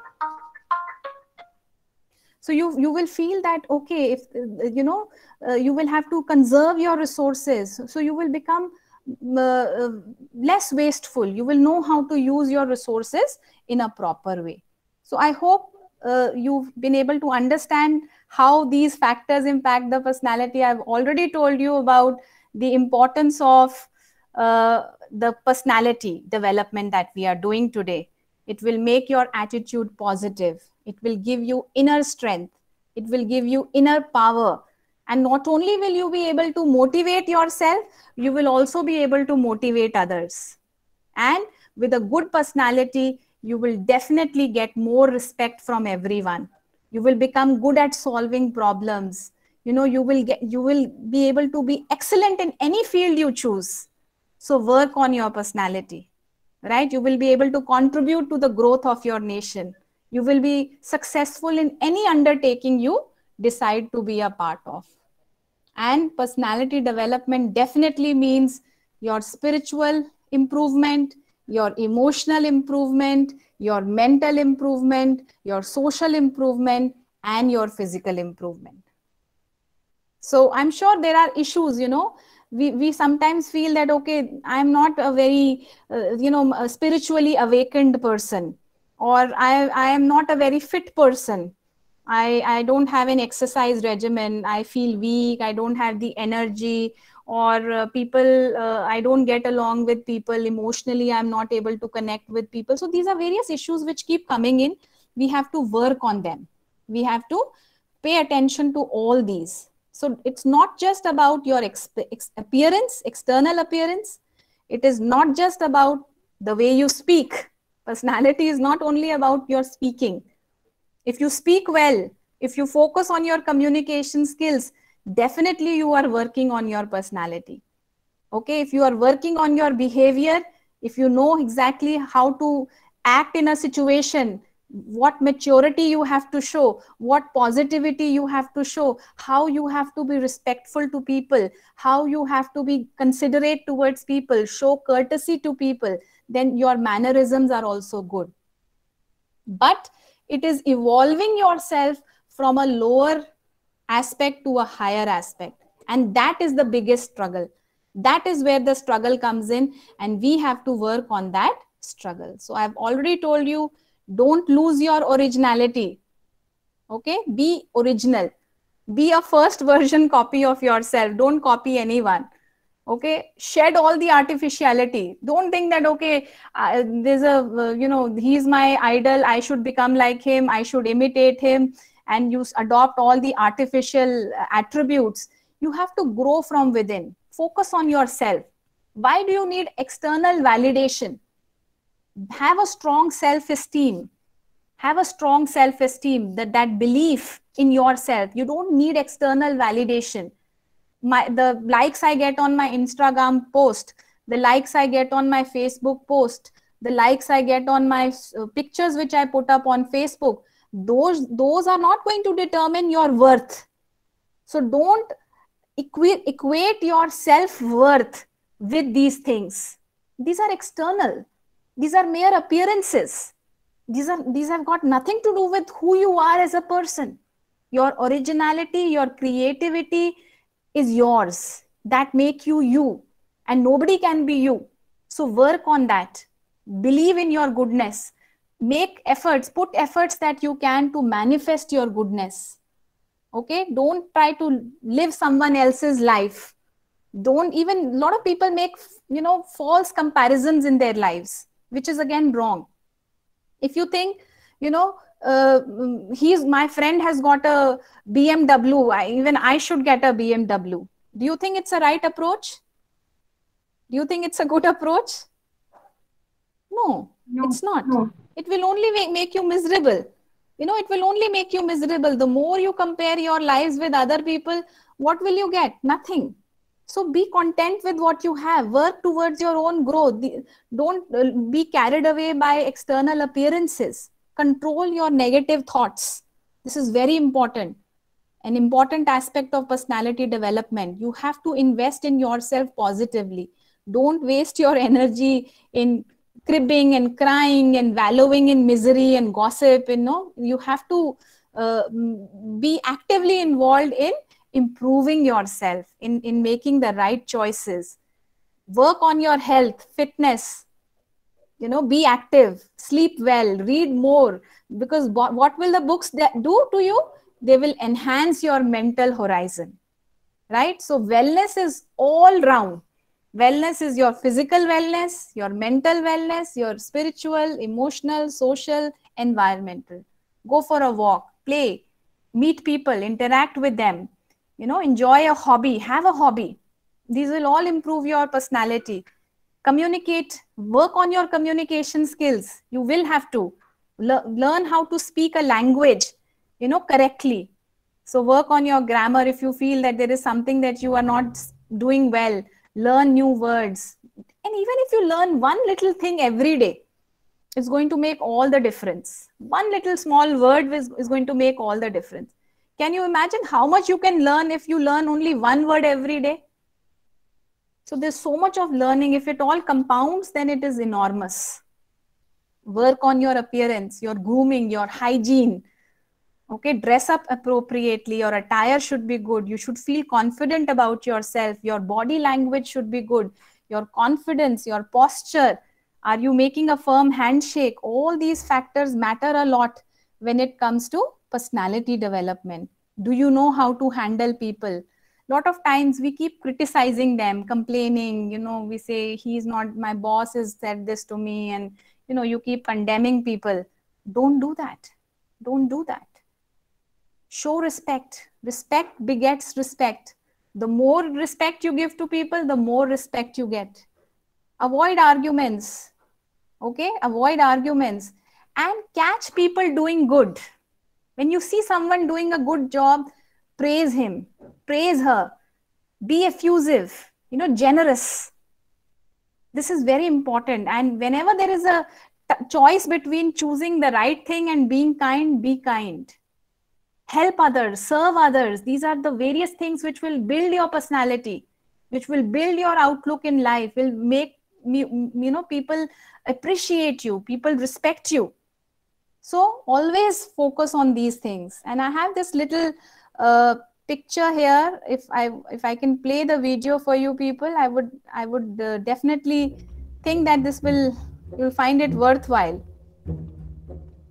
So you, you will feel that, okay, if, you know, uh, you will have to conserve your resources. So you will become uh, uh, less wasteful. You will know how to use your resources in a proper way. So I hope uh, you've been able to understand how these factors impact the personality. I've already told you about the importance of uh, the personality development that we are doing today. It will make your attitude positive. It will give you inner strength. It will give you inner power. And not only will you be able to motivate yourself, you will also be able to motivate others. And with a good personality, you will definitely get more respect from everyone. You will become good at solving problems. You know, you will get, you will be able to be excellent in any field you choose. So work on your personality, right? You will be able to contribute to the growth of your nation. You will be successful in any undertaking you decide to be a part of. And personality development definitely means your spiritual improvement, your emotional improvement, your mental improvement, your social improvement, and your physical improvement. So I'm sure there are issues, you know, we, we sometimes feel that, okay, I'm not a very, uh, you know, a spiritually awakened person, or I, I am not a very fit person. I, I don't have an exercise regimen. I feel weak. I don't have the energy, or uh, people, uh, I don't get along with people emotionally. I'm not able to connect with people. So these are various issues which keep coming in. We have to work on them. We have to pay attention to all these. So it's not just about your ex ex appearance, external appearance. It is not just about the way you speak. Personality is not only about your speaking. If you speak well, if you focus on your communication skills, definitely you are working on your personality. Okay, if you are working on your behavior, if you know exactly how to act in a situation, what maturity you have to show, what positivity you have to show, how you have to be respectful to people, how you have to be considerate towards people, show courtesy to people, then your mannerisms are also good. But it is evolving yourself from a lower aspect to a higher aspect. And that is the biggest struggle. That is where the struggle comes in, and we have to work on that struggle. So I've already told you, Don't lose your originality. Okay, be original. Be a first version copy of yourself. Don't copy anyone. Okay, shed all the artificiality. Don't think that, okay, uh, there's a, uh, you know, he's my idol, I should become like him, I should imitate him, and you adopt all the artificial attributes. You have to grow from within. Focus on yourself. Why do you need external validation? Have a strong self-esteem. Have a strong self-esteem, that, that belief in yourself. You don't need external validation. My, the likes I get on my Instagram post, the likes I get on my Facebook post, the likes I get on my uh, pictures which I put up on Facebook, those, those are not going to determine your worth. So don't equate, equate your self-worth with these things. These are external. These are mere appearances. These are, these have got nothing to do with who you are as a person. Your originality, your creativity is yours. That make you you, and nobody can be you. So work on that. Believe in your goodness. Make efforts, put efforts that you can to manifest your goodness. Okay, don't try to live someone else's life. Don't even, a lot of people make, you know, false comparisons in their lives, which is again wrong. If you think, you know, uh, he's, my friend has got a B M W, I, even I should get a B M W. Do you think it's a right approach? Do you think it's a good approach? No, no it's not. No. It will only make, make you miserable. You know, it will only make you miserable. The more you compare your lives with other people, what will you get? Nothing. So be content with what you have. Work towards your own growth. Don't be carried away by external appearances. Control your negative thoughts. This is very important. An important aspect of personality development. You have to invest in yourself positively. Don't waste your energy in cribbing and crying and wallowing in misery and gossip. You know, you have to uh, be actively involved in improving yourself, in, in making the right choices. Work on your health, fitness, you know, be active, sleep well, read more, because what will the books do to you? They will enhance your mental horizon, right? So wellness is all round. Wellness is your physical wellness, your mental wellness, your spiritual, emotional, social, environmental. Go for a walk, play, meet people, interact with them. You know, enjoy a hobby, have a hobby. These will all improve your personality. Communicate, work on your communication skills. You will have to Le- learn how to speak a language, you know, correctly. So work on your grammar. If you feel that there is something that you are not doing well, learn new words. And even if you learn one little thing every day, it's going to make all the difference. One little small word is, is going to make all the difference. Can you imagine how much you can learn if you learn only one word every day? So there's so much of learning. If it all compounds, then it is enormous. Work on your appearance, your grooming, your hygiene. Okay, dress up appropriately. Your attire should be good. You should feel confident about yourself. Your body language should be good. Your confidence, your posture. Are you making a firm handshake? All these factors matter a lot when it comes to personality development. Do you know how to handle people? A lot of times we keep criticizing them, complaining, you know, we say, he's not, my boss has said this to me, and, you know, you keep condemning people. Don't do that. Don't do that. Show respect. Respect begets respect. The more respect you give to people, the more respect you get. Avoid arguments. Okay? Avoid arguments. And catch people doing good. When you see someone doing a good job, praise him, praise her, be effusive, you know, generous. This is very important. And whenever there is a t- choice between choosing the right thing and being kind, be kind. Help others, serve others. These are the various things which will build your personality, which will build your outlook in life, will make, you know, people appreciate you, people respect you. So always focus on these things. And I have this little uh, picture here. If I if I can play the video for you people, I would I would uh, definitely think that this will you'll find it worthwhile.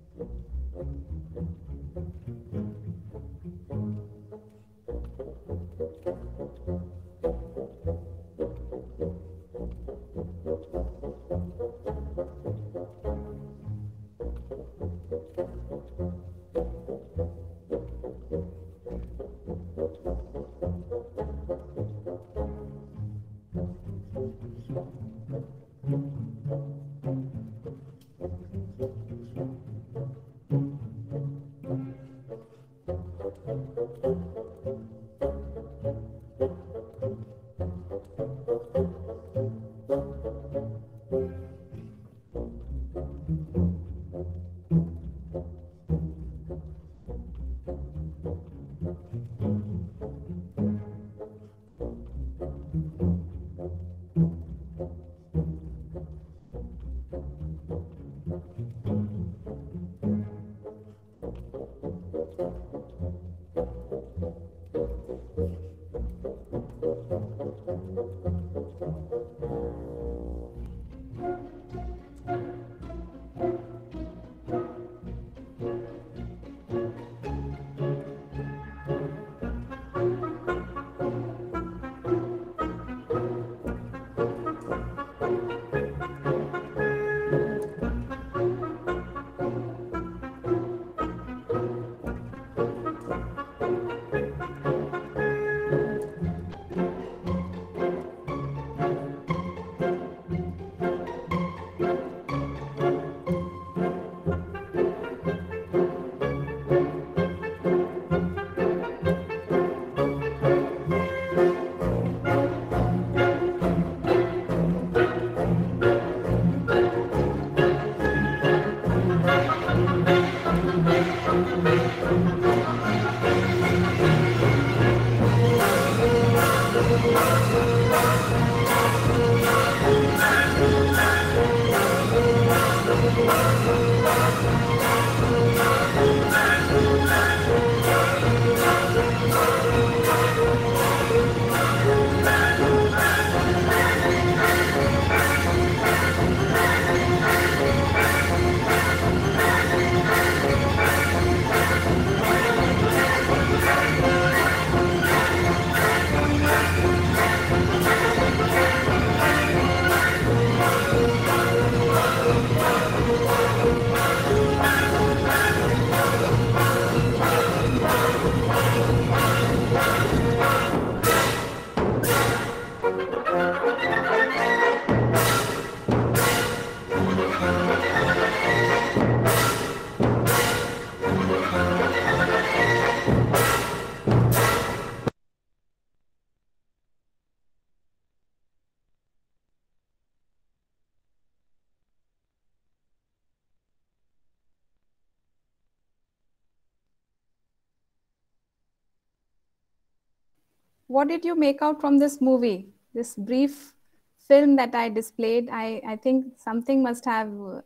What did you make out from this movie, this brief film that I displayed? I, I think something must have, uh,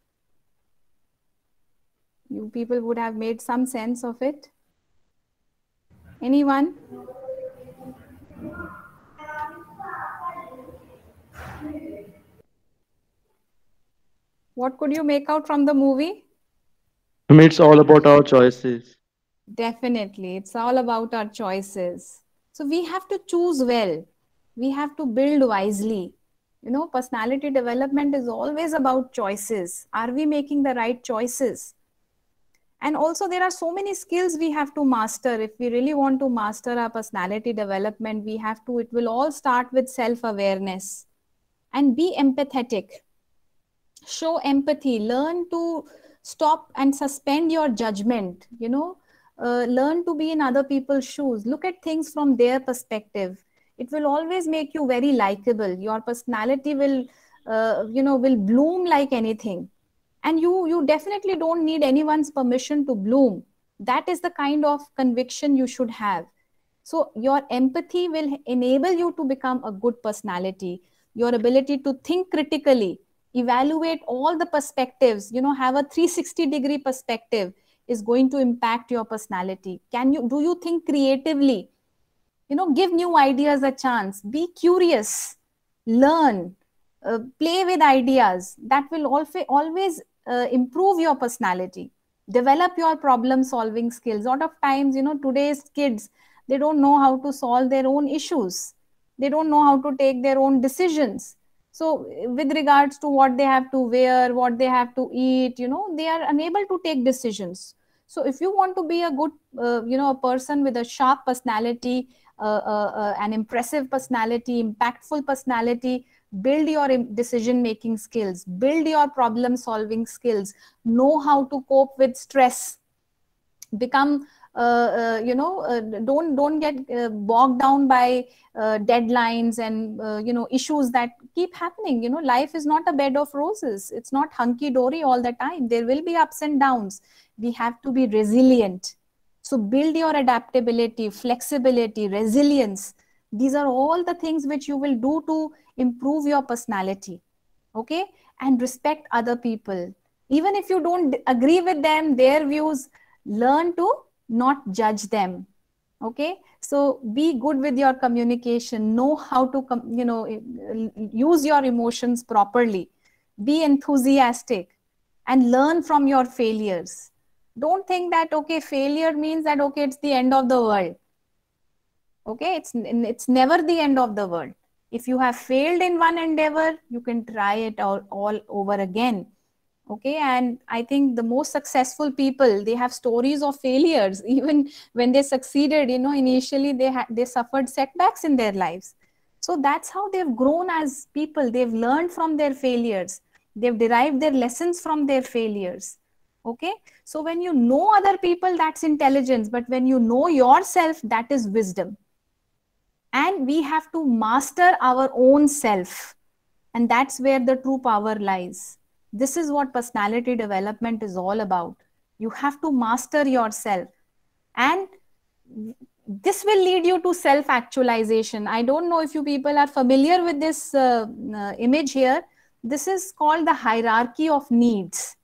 you people would have made some sense of it. Anyone? What could you make out from the movie? I mean, it's all about our choices. Definitely. It's all about our choices. So we have to choose well. We have to build wisely. You know, personality development is always about choices. Are we making the right choices? And also there are so many skills we have to master. If we really want to master our personality development, we have to, it will all start with self-awareness and be empathetic. Show empathy, learn to stop and suspend your judgment, you know, uh, learn to be in other people's shoes. Look at things from their perspective. It will always make you very likable. Your personality will, uh, you know, will bloom like anything. And you, you definitely don't need anyone's permission to bloom. That is the kind of conviction you should have. So your empathy will enable you to become a good personality. Your ability to think critically, evaluate all the perspectives, you know, have a three sixty degree perspective is going to impact your personality. Can you, do you think creatively? You know, give new ideas a chance, be curious, learn, uh, play with ideas. That will always uh, improve your personality. Develop your problem solving skills. A lot of times, you know, today's kids, they don't know how to solve their own issues. They don't know how to take their own decisions. So with regards to what they have to wear, what they have to eat, you know, they are unable to take decisions. So if you want to be a good, uh, you know, a person with a sharp personality, uh, uh, uh, an impressive personality, impactful personality, build your decision making skills, build your problem solving skills, know how to cope with stress, become uh, uh, you know uh, don't don't get uh, bogged down by uh, deadlines and uh, you know issues that keep happening. You know, life is not a bed of roses. It's not hunky dory all the time. There will be ups and downs. We have to be resilient. So build your adaptability, flexibility, resilience. These are all the things which you will do to improve your personality. Okay, and respect other people, even if you don't agree with them, their views. Learn to not judge them. Okay, so be good with your communication, know how to you know use your emotions properly, be enthusiastic, and learn from your failures. Don't think that okay, failure means that okay, it's the end of the world. Okay, it's it's never the end of the world. If you have failed in one endeavor, you can try it all, all over again. Okay, and I think the most successful people, they have stories of failures. Even when they succeeded, you know, initially they had they suffered setbacks in their lives. So that's how they've grown as people. They've learned from their failures. They've derived their lessons from their failures. Okay, so when you know other people, that's intelligence. But when you know yourself, that is wisdom. And we have to master our own self. And that's where the true power lies. This is what personality development is all about. You have to master yourself. And this will lead you to self-actualization. I don't know if you people are familiar with this uh, uh, image here. This is called the hierarchy of needs.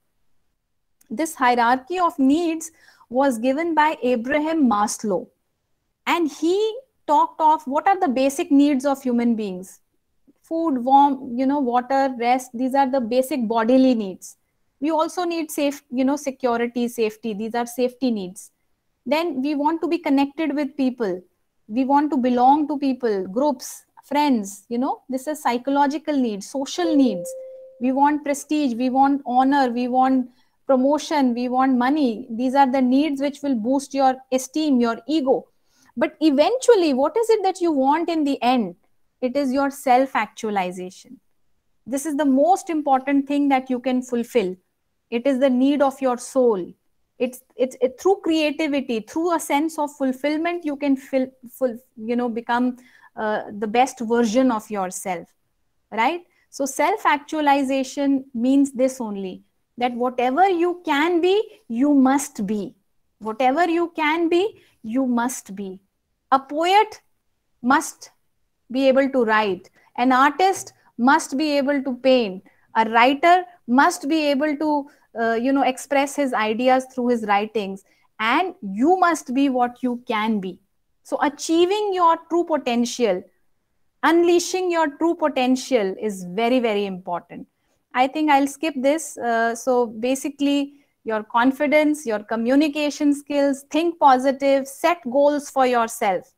This hierarchy of needs was given by Abraham Maslow. And he talked of what are the basic needs of human beings. Food, warm, you know, water, rest. These are the basic bodily needs. We also need safe, you know, security, safety. These are safety needs. Then we want to be connected with people. We want to belong to people, groups, friends. You know, this is psychological needs, social needs. We want prestige. We want honor. We want promotion. We want money. These are the needs which will boost your esteem, your ego. But eventually, what is it that you want in the end? It is your self-actualization. This is the most important thing that you can fulfill. It is the need of your soul. It's, it's it, through creativity, through a sense of fulfillment, you can fill, full, you know, become uh, the best version of yourself, right? So self-actualization means this only, that whatever you can be, you must be. Whatever you can be, you must be. A poet must be able to write. An artist must be able to paint. A writer must be able to, uh, you know, express his ideas through his writings. And you must be what you can be. So achieving your true potential, unleashing your true potential is very, very important. I think I'll skip this. Uh, so basically, your confidence, your communication skills, think positive, set goals for yourself.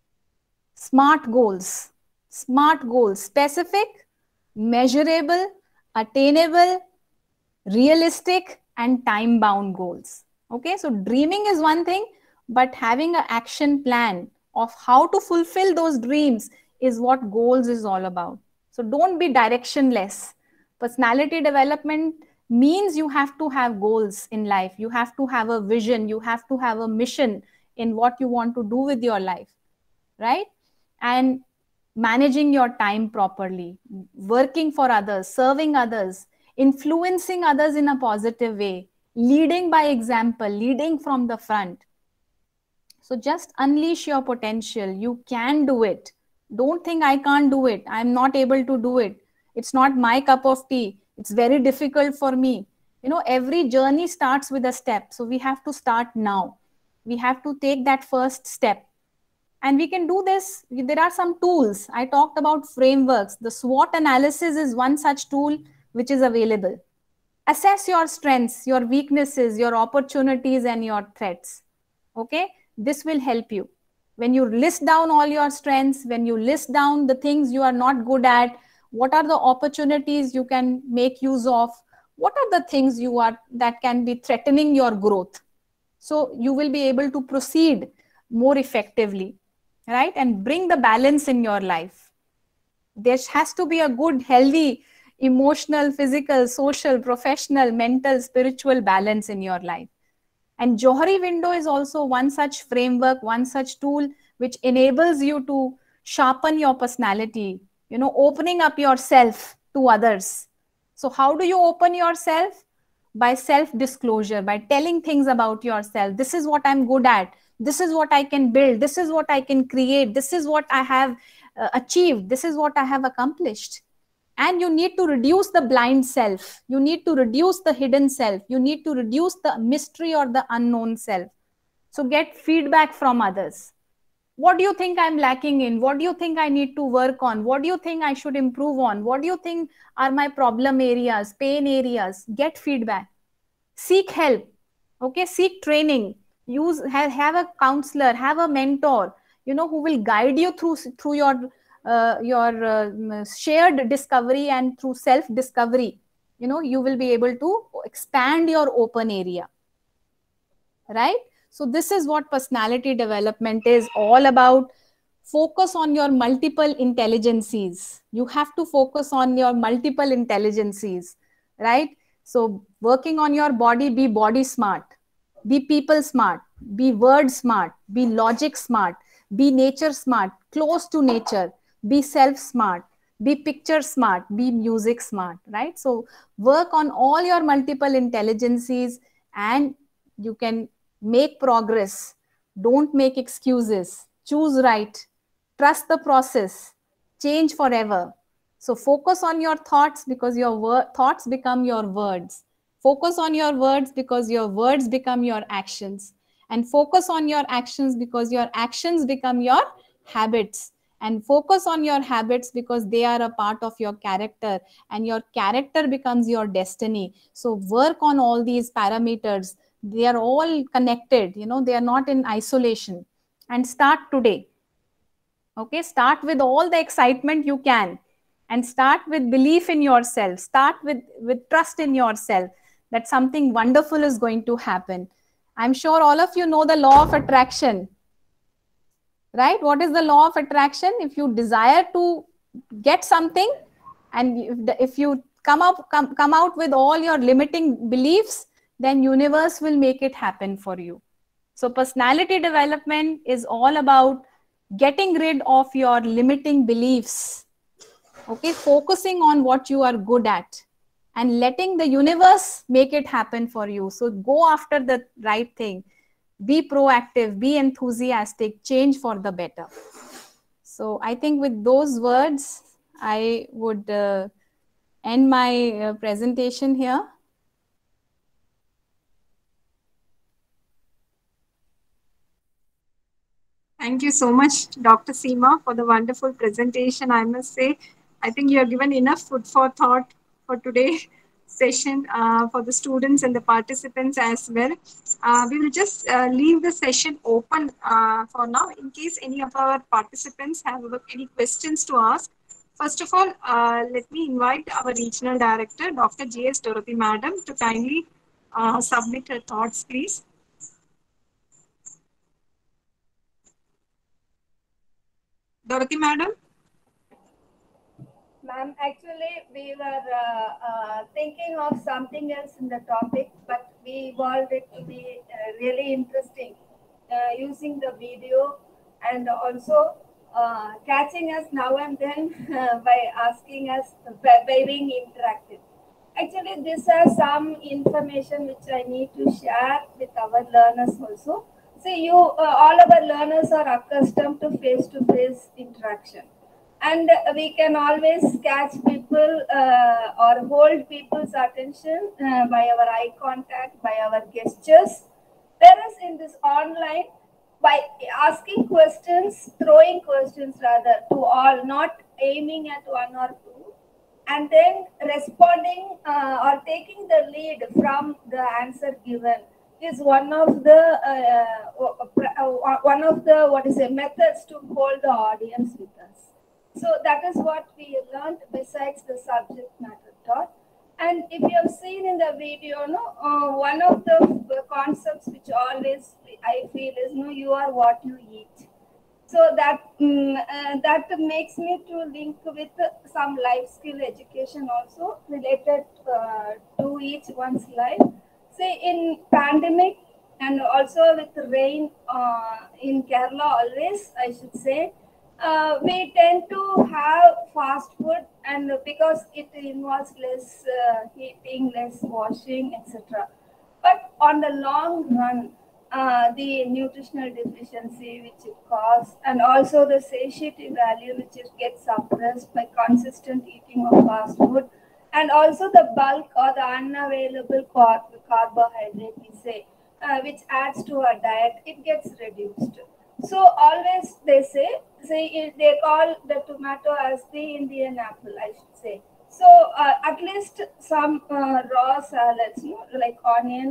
Smart goals, smart goals, specific, measurable, attainable, realistic, and time-bound goals. Okay, so dreaming is one thing, but having an action plan of how to fulfill those dreams is what goals is all about. So don't be directionless. Personality development means you have to have goals in life. You have to have a vision. You have to have a mission in what you want to do with your life, right? And managing your time properly, working for others, serving others, influencing others in a positive way, leading by example, leading from the front. So just unleash your potential. You can do it. Don't think I can't do it. I'm not able to do it. It's not my cup of tea. It's very difficult for me. You know, every journey starts with a step. So we have to start now. We have to take that first step. And we can do this. There are some tools. I talked about frameworks. The SWOT analysis is one such tool which is available. Assess your strengths, your weaknesses, your opportunities, and your threats. Okay? This will help you. When you list down all your strengths, when you list down the things you are not good at, What are the opportunities you can make use of? What are the things you are that can be threatening your growth? So you will be able to proceed more effectively, right? And bring the balance in your life. There has to be a good, healthy, emotional, physical, social, professional, mental, spiritual balance in your life. And Johari window is also one such framework, one such tool which enables you to sharpen your personality, you know, opening up yourself to others. So how do you open yourself? By self-disclosure, by telling things about yourself. This is what I'm good at. This is what I can build. This is what I can create. This is what I have uh, achieved. This is what I have accomplished. And you need to reduce the blind self. You need to reduce the hidden self. You need to reduce the mystery or the unknown self. So get feedback from others. What do you think I'm lacking in? What do you think I need to work on? What do you think I should improve on? What do you think are my problem areas, pain areas? Get feedback. Seek help. Okay, seek training. Use have, have a counselor, have a mentor, you know, who will guide you through through your uh, your uh, shared discovery, and through self discovery, you know, you will be able to expand your open area, right? So this is what personality development is all about. Focus on your multiple intelligences. You have to focus on your multiple intelligences, right? So working on your body, be body smart, be people smart, be word smart, be logic smart, be nature smart, close to nature, be self smart, be picture smart, be music smart, right? So work on all your multiple intelligences and you can make progress. Don't make excuses. Choose right. Trust the process. Change forever. So focus on your thoughts because your wor- thoughts become your words. Focus on your words because your words become your actions. And focus on your actions because your actions become your habits. And focus on your habits because they are a part of your character, and your character becomes your destiny. So work on all these parameters. They are all connected, you know, they are not in isolation. And start today. Okay, start with all the excitement you can, and start with belief in yourself. Start with with trust in yourself that something wonderful is going to happen. I'm sure all of you know the law of attraction, right? What is the law of attraction? If you desire to get something, and if, the, if you come up come, come out with all your limiting beliefs, then universe will make it happen for you. So personality development is all about getting rid of your limiting beliefs, okay, focusing on what you are good at and letting the universe make it happen for you. So go after the right thing. Be proactive, be enthusiastic, change for the better. So I think with those words, I would uh, end my uh, presentation here. Thank you so much, Doctor Seema, for the wonderful presentation. I must say, I think you have given enough food for thought for today's session uh, for the students and the participants as well. Uh, we will just uh, leave the session open uh, for now in case any of our participants have any questions to ask. First of all, uh, let me invite our Regional Director, Doctor G S Dorothy Madam, to kindly uh, submit her thoughts, please. Dorothy Madam? Ma'am, actually, we were uh, uh, thinking of something else in the topic, but we evolved it to be uh, really interesting uh, using the video and also uh, catching us now and then uh, by asking us, by, by being interactive. Actually, these are some information which I need to share with our learners also. See, you, uh, all our learners are accustomed to face-to-face interaction. And we can always catch people uh, or hold people's attention uh, by our eye contact, by our gestures. Whereas in this online, by asking questions, throwing questions rather to all, not aiming at one or two, and then responding uh, or taking the lead from the answer given is one of the uh, uh, one of the what is it methods to hold the audience with us. So that is what we learned besides the subject matter taught. And if you have seen in the video, no, uh, one of the concepts which always I feel is, no, you are what you eat. So that mm, uh, that makes me to link with some life skill education also related uh, to each one's life. Say in pandemic and also with rain uh, in Kerala always, I should say, uh, we tend to have fast food, and because it involves less uh, heating, less washing, et cetera. But on the long run, uh, the nutritional deficiency which it causes, and also the satiety value which is gets suppressed by consistent eating of fast food, and also the bulk or the unavailable car- carbohydrate, we say, uh, which adds to our diet, it gets reduced. So always they say, say it- they call the tomato as the Indian apple, I should say. So uh, at least some uh, raw salads, you know, like onion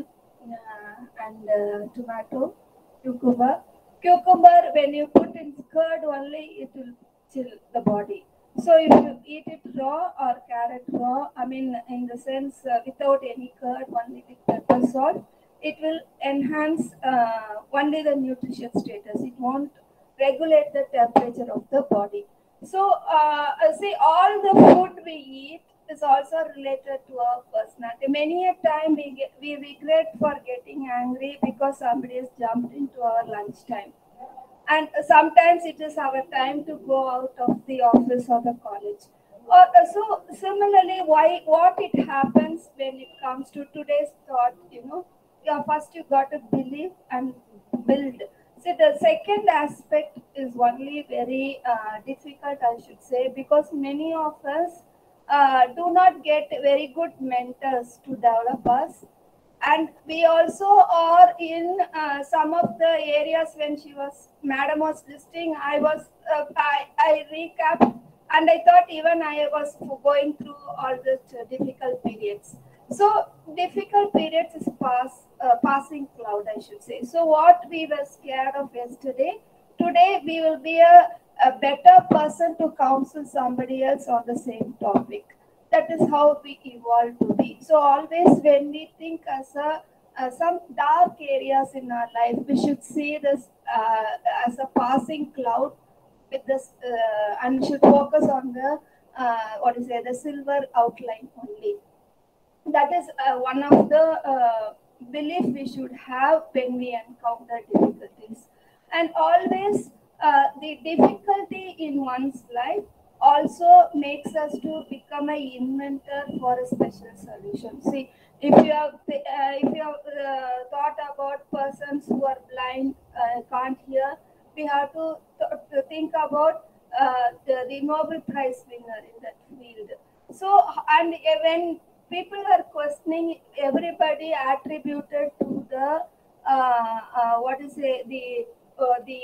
uh, and uh, tomato, cucumber. Cucumber, when you put in curd only, it will chill the body. So if you eat it raw or carrot raw, I mean in the sense uh, without any curd, only with pepper salt, it will enhance uh, only the nutrition status. It won't regulate the temperature of the body. So, uh, see, all the food we eat is also related to our personality. Many a time we get, we regret for getting angry because somebody has jumped into our lunchtime, and sometimes it is our time to go out of the office or the college. Or uh, so similarly, why what it happens when it comes to today's thought, you know, yeah, first you got to believe and build. So the second aspect is only very uh, difficult, I should say, because many of us uh, do not get very good mentors to develop us. And we also are in uh, some of the areas when she was madam was listing, I was uh, I, I recapped, and I thought even I was going through all the difficult periods. So difficult periods is pass uh, passing cloud, I should say. So what we were scared of yesterday, today we will be a, a better person to counsel somebody else on the same topic. That is how we evolve to be. So always when we think as a uh, some dark areas in our life, we should see this uh, as a passing cloud with this, uh, and should focus on the uh, what is it, the silver outline only. That is uh, one of the uh, belief we should have when we encounter difficulties. And always uh, the difficulty in one's life also makes us to become an inventor for a special solution. See, if you have uh, if you have uh, thought about persons who are blind, uh, can't hear, we have to, th- to think about uh, the, the Nobel Prize winner in that field. So, and uh, when people are questioning, everybody attributed to the uh, uh, what is it, the uh, the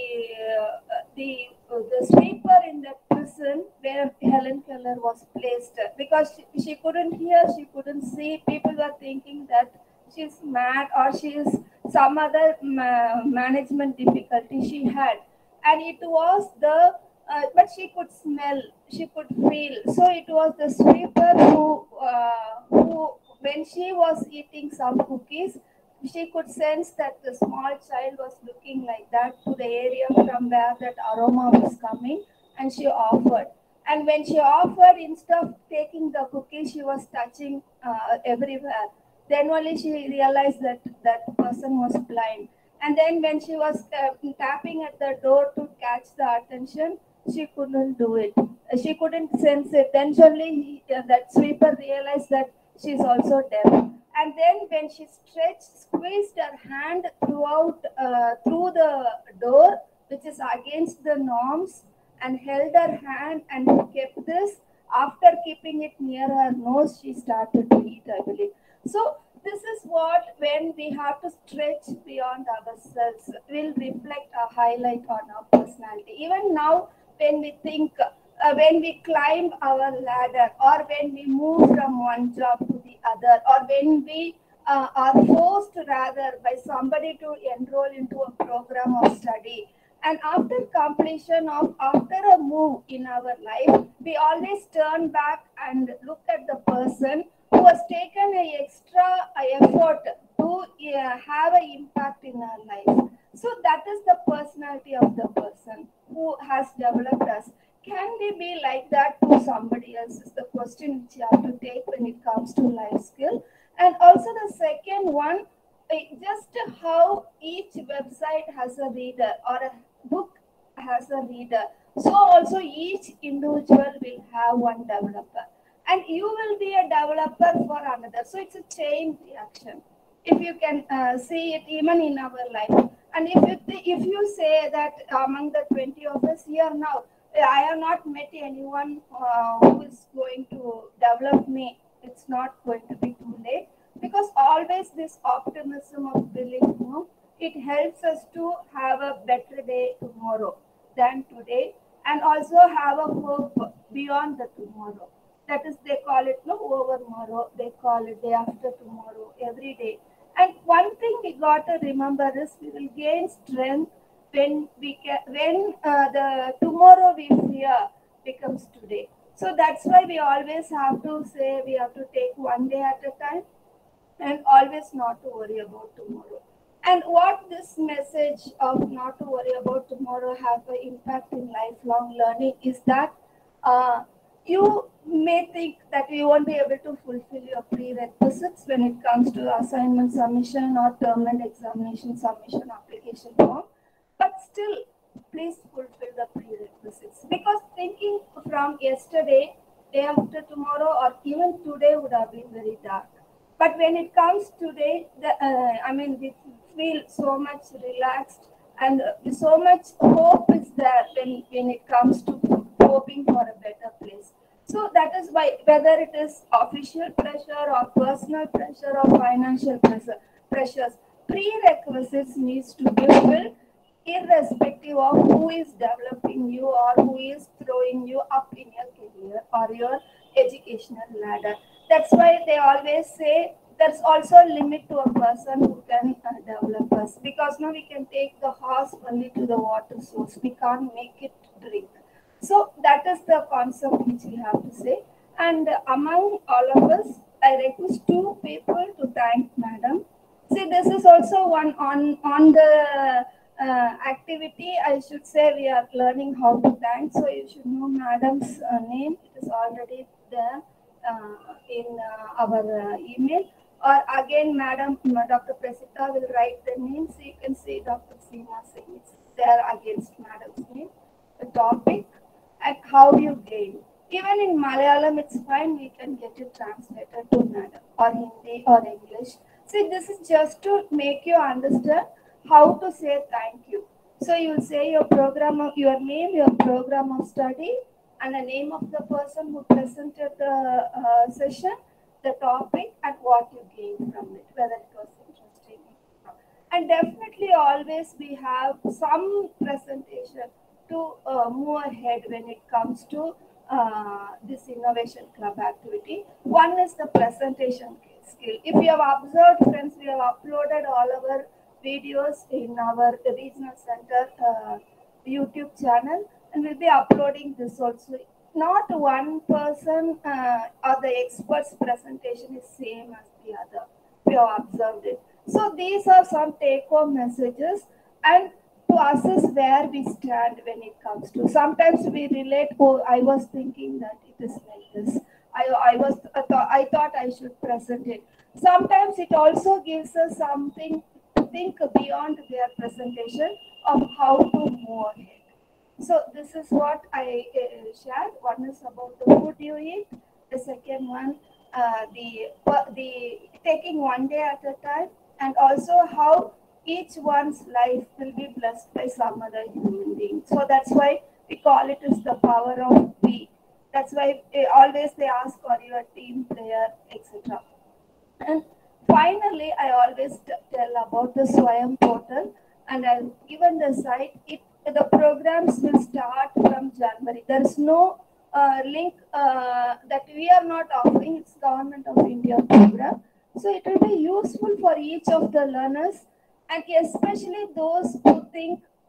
uh, the uh, the sweeper in the prison where Helen Keller was placed, because she, she couldn't hear, she couldn't see. People were thinking that she's mad or she is some other ma- management difficulty she had, and it was the uh, but she could smell, she could feel. So it was the sweeper who, uh, who when she was eating some cookies, she could sense that the small child was looking like that to the area from where that aroma was coming, and she offered. And when she offered, instead of taking the cookie, she was touching uh, everywhere. Then only she realized that that person was blind. And then when she was uh, tapping at the door to catch the attention, she couldn't do it. Uh, She couldn't sense it. Then only uh, that sweeper realized that she's also deaf. And then when she stretched, squeezed her hand throughout uh, through the door, which is against the norms, and held her hand and kept this. After keeping it near her nose, she started to eat, I believe. So this is what, when we have to stretch beyond ourselves, will reflect a highlight on our personality. Even now, when we think, uh, when we climb our ladder, or when we move from one job to the other, or when we uh, are forced rather by somebody to enroll into a program of study, And after completion of, after a move in our life, we always turn back and look at the person who has taken an extra effort to uh, have an impact in our life. So that is the personality of the person who has developed us. Can we be like that to somebody else is the question which you have to take when it comes to life skill. And also the second one, uh, just how each website has a reader or a book has a reader. So also each individual will have one developer. And you will be a developer for another. So it's a chain reaction. If you can uh, see it even in our life. And if you, th- if you say that among the twenty of us here now, I have not met anyone uh, who is going to develop me, it's not going to be too late. Because always this optimism of belief, you know, it helps us to have a better day tomorrow than today, and also have a hope beyond the tomorrow. That is, they call it no over tomorrow, they call it day after tomorrow, every day. And one thing we got to remember is we will gain strength when we can, when uh, the tomorrow we fear becomes today. So that's why we always have to say we have to take one day at a time and always not to worry about tomorrow. And what this message of not to worry about tomorrow have an impact in lifelong learning is that uh, you may think that you won't be able to fulfill your prerequisites when it comes to assignment submission or term and examination submission application form, but still please fulfill the prerequisites, because thinking from yesterday, day after tomorrow, or even today would have been very dark. But when it comes today, the, uh, I mean, we feel so much relaxed, and uh, so much hope is there when, when it comes to hoping for a better place. So that is why, whether it is official pressure or personal pressure or financial pressure, pressures, prerequisites needs to be filled irrespective of who is developing you or who is throwing you up in your career or your educational ladder. That's why they always say there's also a limit to a person who can uh, develop us, because now we can take the horse only to the water source. We can't make it drink. So that is the concept which we have to say. And uh, among all of us, I request two people to thank Madam. See, this is also one on on the uh, activity. I should say we are learning how to thank. So you should know Madam's uh, name. It is already there uh, in uh, our uh, email. Or again, Madam uh, Doctor Prasita will write the name. So you can see Doctor Seema Singh is there against Madam's name. The topic and how you gain. Even in Malayalam, it's fine. We can get it translated to Madam or Hindi or English. See, this is just to make you understand how to say thank you. So you will say your program of your name, your program of study, and the name of the person who presented the uh, session, the topic, and what you gained from it, whether it was interesting. And definitely, always we have some presentation to uh, move ahead when it comes to uh, this innovation club activity. One is the presentation skill. If you have observed, friends, we have uploaded all our videos in our regional center uh, YouTube channel, and we'll be uploading this also. Not one person uh, or the expert's presentation is same as the other. We have observed it. So these are some take-home messages, and to assess where we stand when it comes to. Sometimes we relate. Oh, I was thinking that it is like this. I, I was I thought I thought I should present it. Sometimes it also gives us something to think beyond their presentation of how to move ahead. So this is what I uh, shared. One is about the food you eat. The second one, uh, the the taking one day at a time, and also how each one's life will be blessed by some other human being. So that's why we call it as the power of we. That's why uh, always they ask, are you a team player, et cetera. And finally, I always t- tell about the Swayam portal, and I've given the site. It the programs will start from January. There is no uh, link uh, that we are not offering. It's Government of India program, so it will be useful for each of the learners, and especially those who think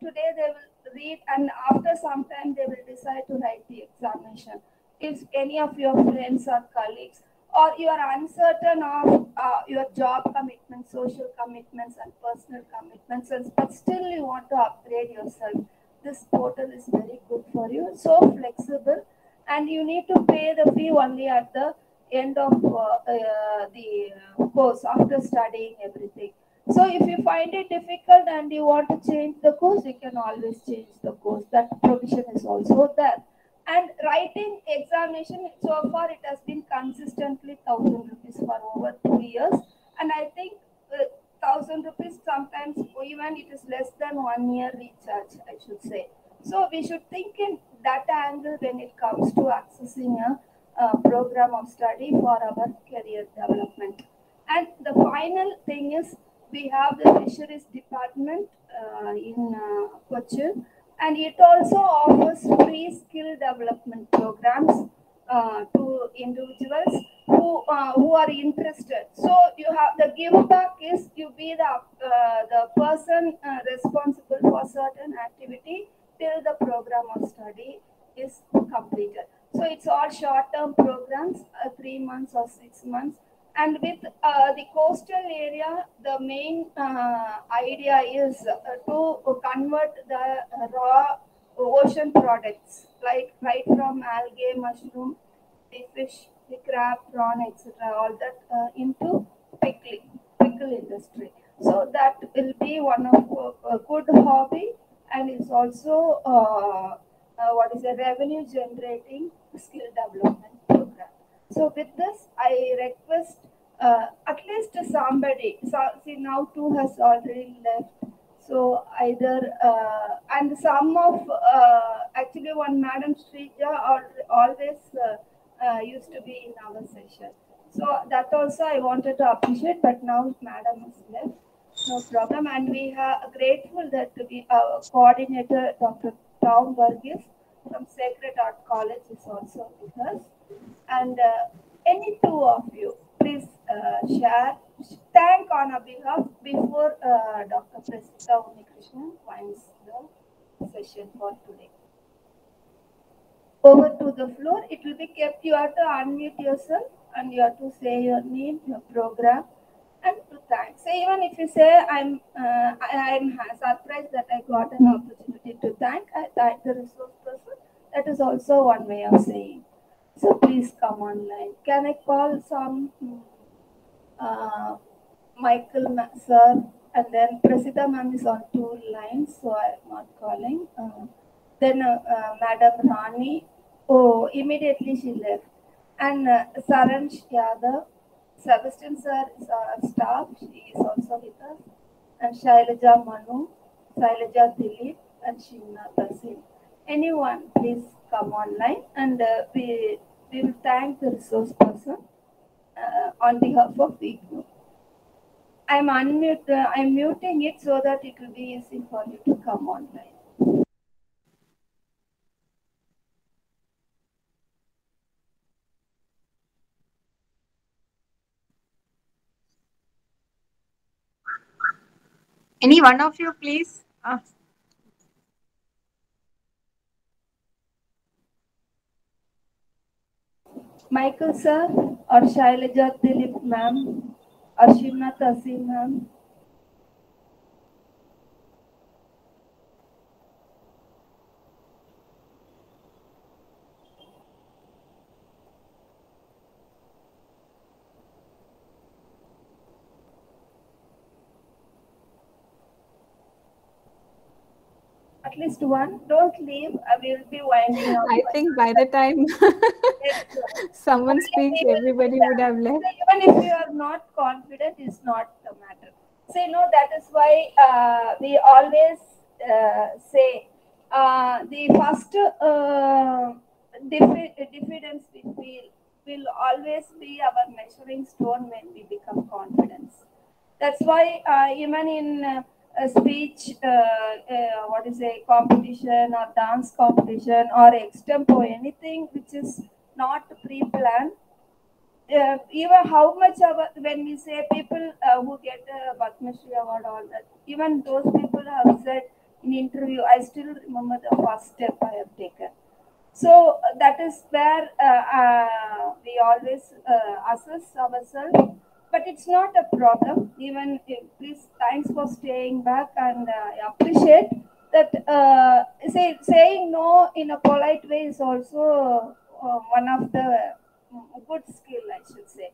today they will read, and after some time they will decide to write the examination. If any of your friends or colleagues, or you are uncertain of uh, your job commitments, social commitments, and personal commitments, but still you want to upgrade yourself, this portal is very good for you. So flexible, and you need to pay the fee only at the end of uh, uh, the course after studying everything. So if you find it difficult and you want to change the course, you can always change the course. That provision is also there. And writing examination, so far it has been consistently one thousand rupees for over two years. And I think uh, one thousand rupees sometimes even it is less than one year recharge, I should say. So we should think in that angle when it comes to accessing a, a program of study for our career development. And the final thing is we have the fisheries department uh, in uh, Cochin, and it also offers free skill development programs uh, to individuals who uh, who are interested. So you have the give back is you be the uh, the person uh, responsible for certain activity till the program of study is completed. So it's all short term programs, uh, three months or six months. And with uh, the coastal area, the main uh, idea is uh, to convert the raw ocean products, like right from algae, mushroom, the fish, the crab, prawn, et cetera, all that uh, into pickling, pickle industry. So that will be one of a good hobby, and it's also uh, uh, what is a revenue generating skill development program. So with this, I request uh, at least somebody. So see, now two has already left. So either uh, and some of uh, actually one Madam Shrija always uh, uh, used to be in our session. So that also I wanted to appreciate, but now Madam has left. No problem, and we are grateful that we our coordinator Doctor Tom Burgess from Sacred Art College is also with us. And uh, any two of you, please uh, share, thank on our behalf before uh, Doctor Prasita Unikrishnan winds the session for today. Over to the floor. It will be kept. You have to unmute yourself and you have to say your name, your program, and to thank. So even if you say I'm, uh, I, I'm surprised that I got an opportunity to thank, I thank the resource person. That is also one way of saying. So please come online. Can I call some uh, Michael sir, and then Prasita ma'am is on two lines, so I'm not calling. Uh, then uh, uh, Madam Rani, oh, immediately she left. And uh, Saransh Yadav, Sebastian sir is our staff, she is also with us. And Shailaja Manu, Shailaja Dilip, and Shimna Tasin. Anyone, please come online, and uh, we, we will thank the resource person uh, on behalf of the group. I'm unmute, uh, I'm muting it so that it will be easy for you to come online. Any one of you, please. Uh, Michael sir, or Shailaja Dilip ma'am, or Shimna Tasin ma'am. At least one. Don't leave. I will be winding up. I think by the time someone speaks, everybody would have left. Even if you are not confident, it's not the matter. Say no. That is why uh, we always uh, say uh, the first uh, defi- diffidence we feel will always be our measuring stone when we become confident. That's why uh, even in uh, a speech, uh, uh, what is a competition or dance competition or extempo, anything which is not pre-planned, uh, even how much our, when we say people uh, who get a Padma Shri award, all that, even those people have said in interview, I still remember the first step I have taken. So uh, that is where uh, uh, we always uh, assess ourselves, but it's not a problem. Even if, please, thanks for staying back, and uh, I appreciate that. Uh, say, saying no in a polite way is also uh, one of the mm, good skill, I should say.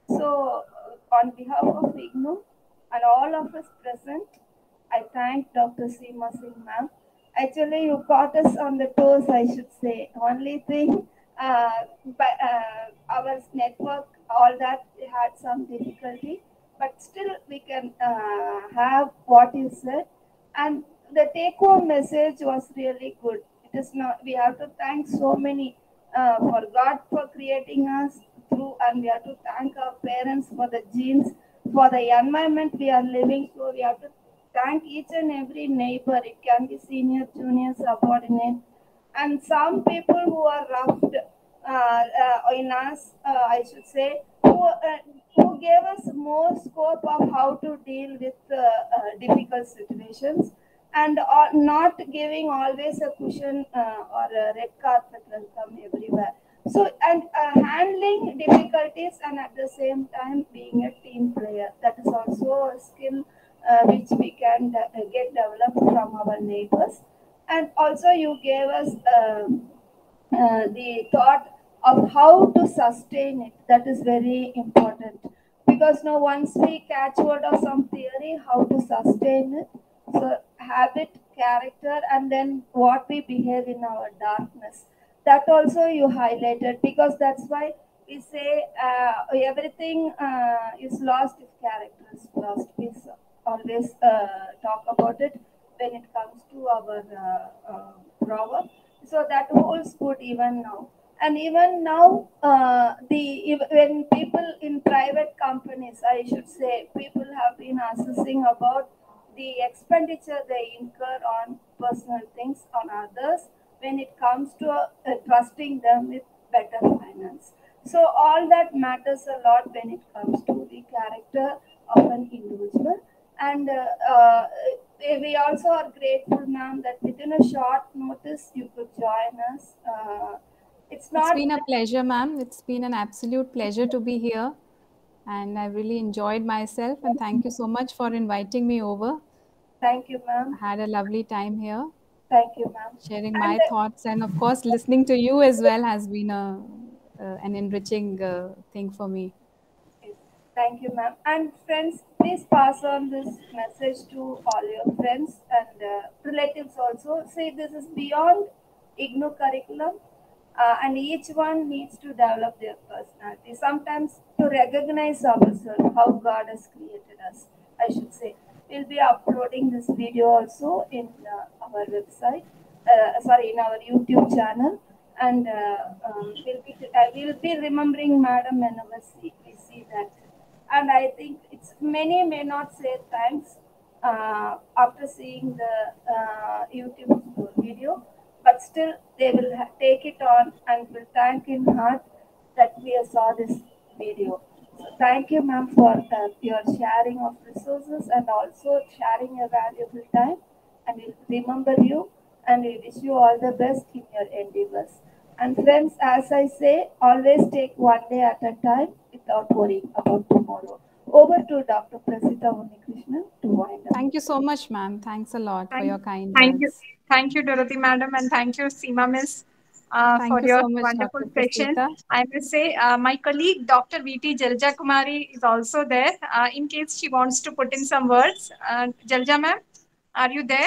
So, uh, on behalf of IGNOU and all of us present, I thank Doctor Seema Singh, ma'am. Actually, you caught us on the toes, I should say. Only thing, uh, but, uh, our network, all that had some difficulty, but still we can uh, have what you said. And the take-home message was really good. It is not. We have to thank so many uh, for God for creating us through, and we have to thank our parents for the genes, for the environment we are living. So we have to thank each and every neighbor. It can be senior, junior, subordinate, and some people who are roughed uh, uh, in us, uh, I should say, who, uh, who gave us more scope of how to deal with uh, uh, difficult situations, and uh, not giving always a cushion uh, or a red carpet welcome everywhere. So, and uh, handling difficulties and at the same time being a team player, that is also a skill uh, which we can de- get developed from our neighbors. And also you gave us um, uh, the thought of how to sustain it. That is very important, because now once we catch hold of some theory, how to sustain it. So habit, character, and then what we behave in our darkness, that also you highlighted, because that's why we say uh, everything uh, is lost if character is lost. We always uh, talk about it when it comes to our uh, uh, proverb. So that holds good even now. And even now, uh, the when people in private companies, I should say, people have been assessing about the expenditure they incur on personal things on others when it comes to uh, trusting them with better finance. So all that matters a lot when it comes to the character of an individual. And uh, uh, we also are grateful, ma'am, that within a short notice you could join us. Uh, it's It's not. been a pleasure, ma'am. It's been an absolute pleasure to be here. And I really enjoyed myself. And thank you so much for inviting me over. Thank you, ma'am. I had a lovely time here, Thank you, ma'am. sharing And my thoughts. And of course, listening to you as well has been a, uh, an enriching uh, thing for me. uh, thank you, ma'am. And friends, please pass on this message to all your friends and uh, relatives also. See, this is beyond IGNOU curriculum. Uh, and each one needs to develop their personality. Sometimes to recognize ourselves, how God has created us, I should say. We'll be uploading this video also in uh, our website, uh, sorry, in our YouTube channel. And uh, um, we'll, be, uh, we'll be remembering Madam whenever see, we see that. And I think it's many may not say thanks uh, after seeing the uh, YouTube video, but still they will ha- take it on and will thank in heart that we saw this video. So thank you, ma'am, for uh, your sharing of resources and also sharing your valuable time. And we'll remember you, and we wish you all the best in your endeavors. And friends, as I say, always take one day at a time without worrying about tomorrow. Over to Doctor Prasita Unikrishnan to wind up. Thank you so much, ma'am. Thanks a lot for Thank, your kind thank you. words. Thank you, Dorothy Madam, and thank you, Seema Miss, uh, Thank for you your so much, wonderful Doctor session. Prasita. I must say, uh, my colleague, Doctor V T Jalja Kumari, is also there, uh, in case she wants to put in some words. Uh, Jalja ma'am, are you there?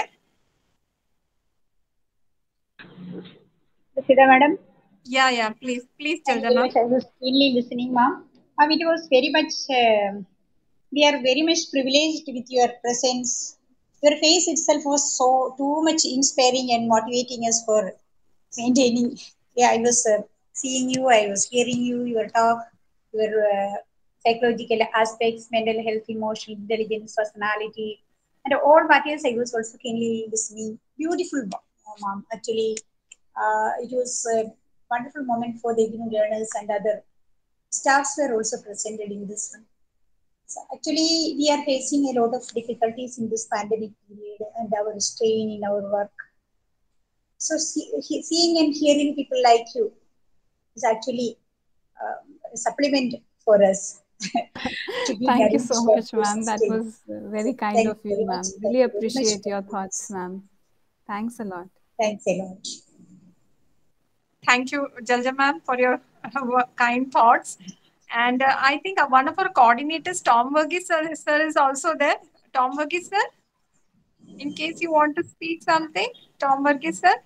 Sita madam, Yeah, yeah, please, please, thank you Jalja very ma'am. much. I was keenly listening, ma'am. Um, it was very much, uh, we are very much privileged with your presence. Your face itself was so too much inspiring and motivating us for maintaining. Yeah, I was uh, seeing you, I was hearing you, your talk, your uh, psychological aspects, mental health, emotional intelligence, personality, and all matters. I was also keenly listening. Beautiful, uh, ma'am. Actually, uh, it was a wonderful moment for the IGNOU learners and other staffs were also presented in this one. So actually, we are facing a lot of difficulties in this pandemic period and our strain in our work. So see, he, seeing and hearing people like you is actually um, a supplement for us to be Thank you nourished so and much, to ma'am. That sustain. was uh, very So kind thank of you you, very much. ma'am. Thank Really you very much appreciate for your this. thoughts, ma'am. Thanks a lot. Thanks a lot. Thank you, Jalja ma'am, for your uh, kind thoughts. And uh, I think uh, one of our coordinators, Tom Verghese sir, sir, is also there. Tom Verghese sir, in case you want to speak something, Tom Verghese sir.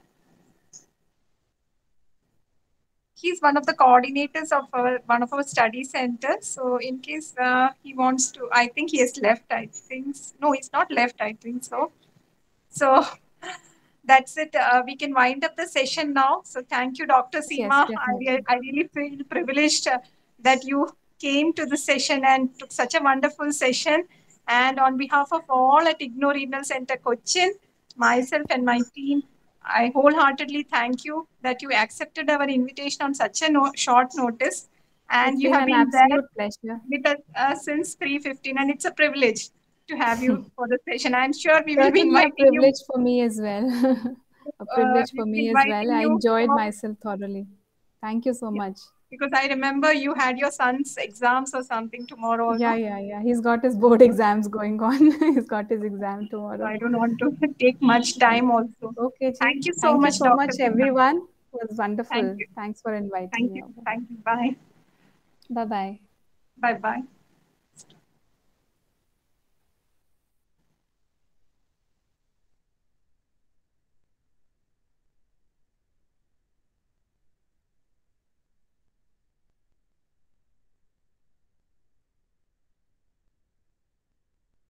He's one of the coordinators of our, one of our study centers. So in case uh, he wants to, I think he has left, I think. No, he's not left, I think so. So that's it. Uh, we can wind up the session now. So thank you, Doctor Yes, Seema. I, definitely. re- I really feel privileged uh, that you came to the session and took such a wonderful session. And on behalf of all at IGNOU Renal Center Cochin, myself and my team, I wholeheartedly thank you that you accepted our invitation on such a no- short notice. And It's you been have an been there absolute pleasure. with us uh, since three fifteen, and it's a privilege to have you for the session. I'm sure we will be Certainly a inviting you. privilege for me as well. A Uh, privilege we'll for be me as well. inviting I you enjoyed for, myself thoroughly. Thank you so yeah, much. because I remember you had your son's exams or something tomorrow. Yeah, No? yeah, yeah. He's got his board exams going on. He's got his exam So tomorrow. I don't want to take much time also. Okay, Ji. Thank you so Thank you much, so Doctor much, Seema. everyone. It was Thank wonderful. you. Thanks for inviting Thank me you. over. Thank you. Bye. Bye bye. Bye bye.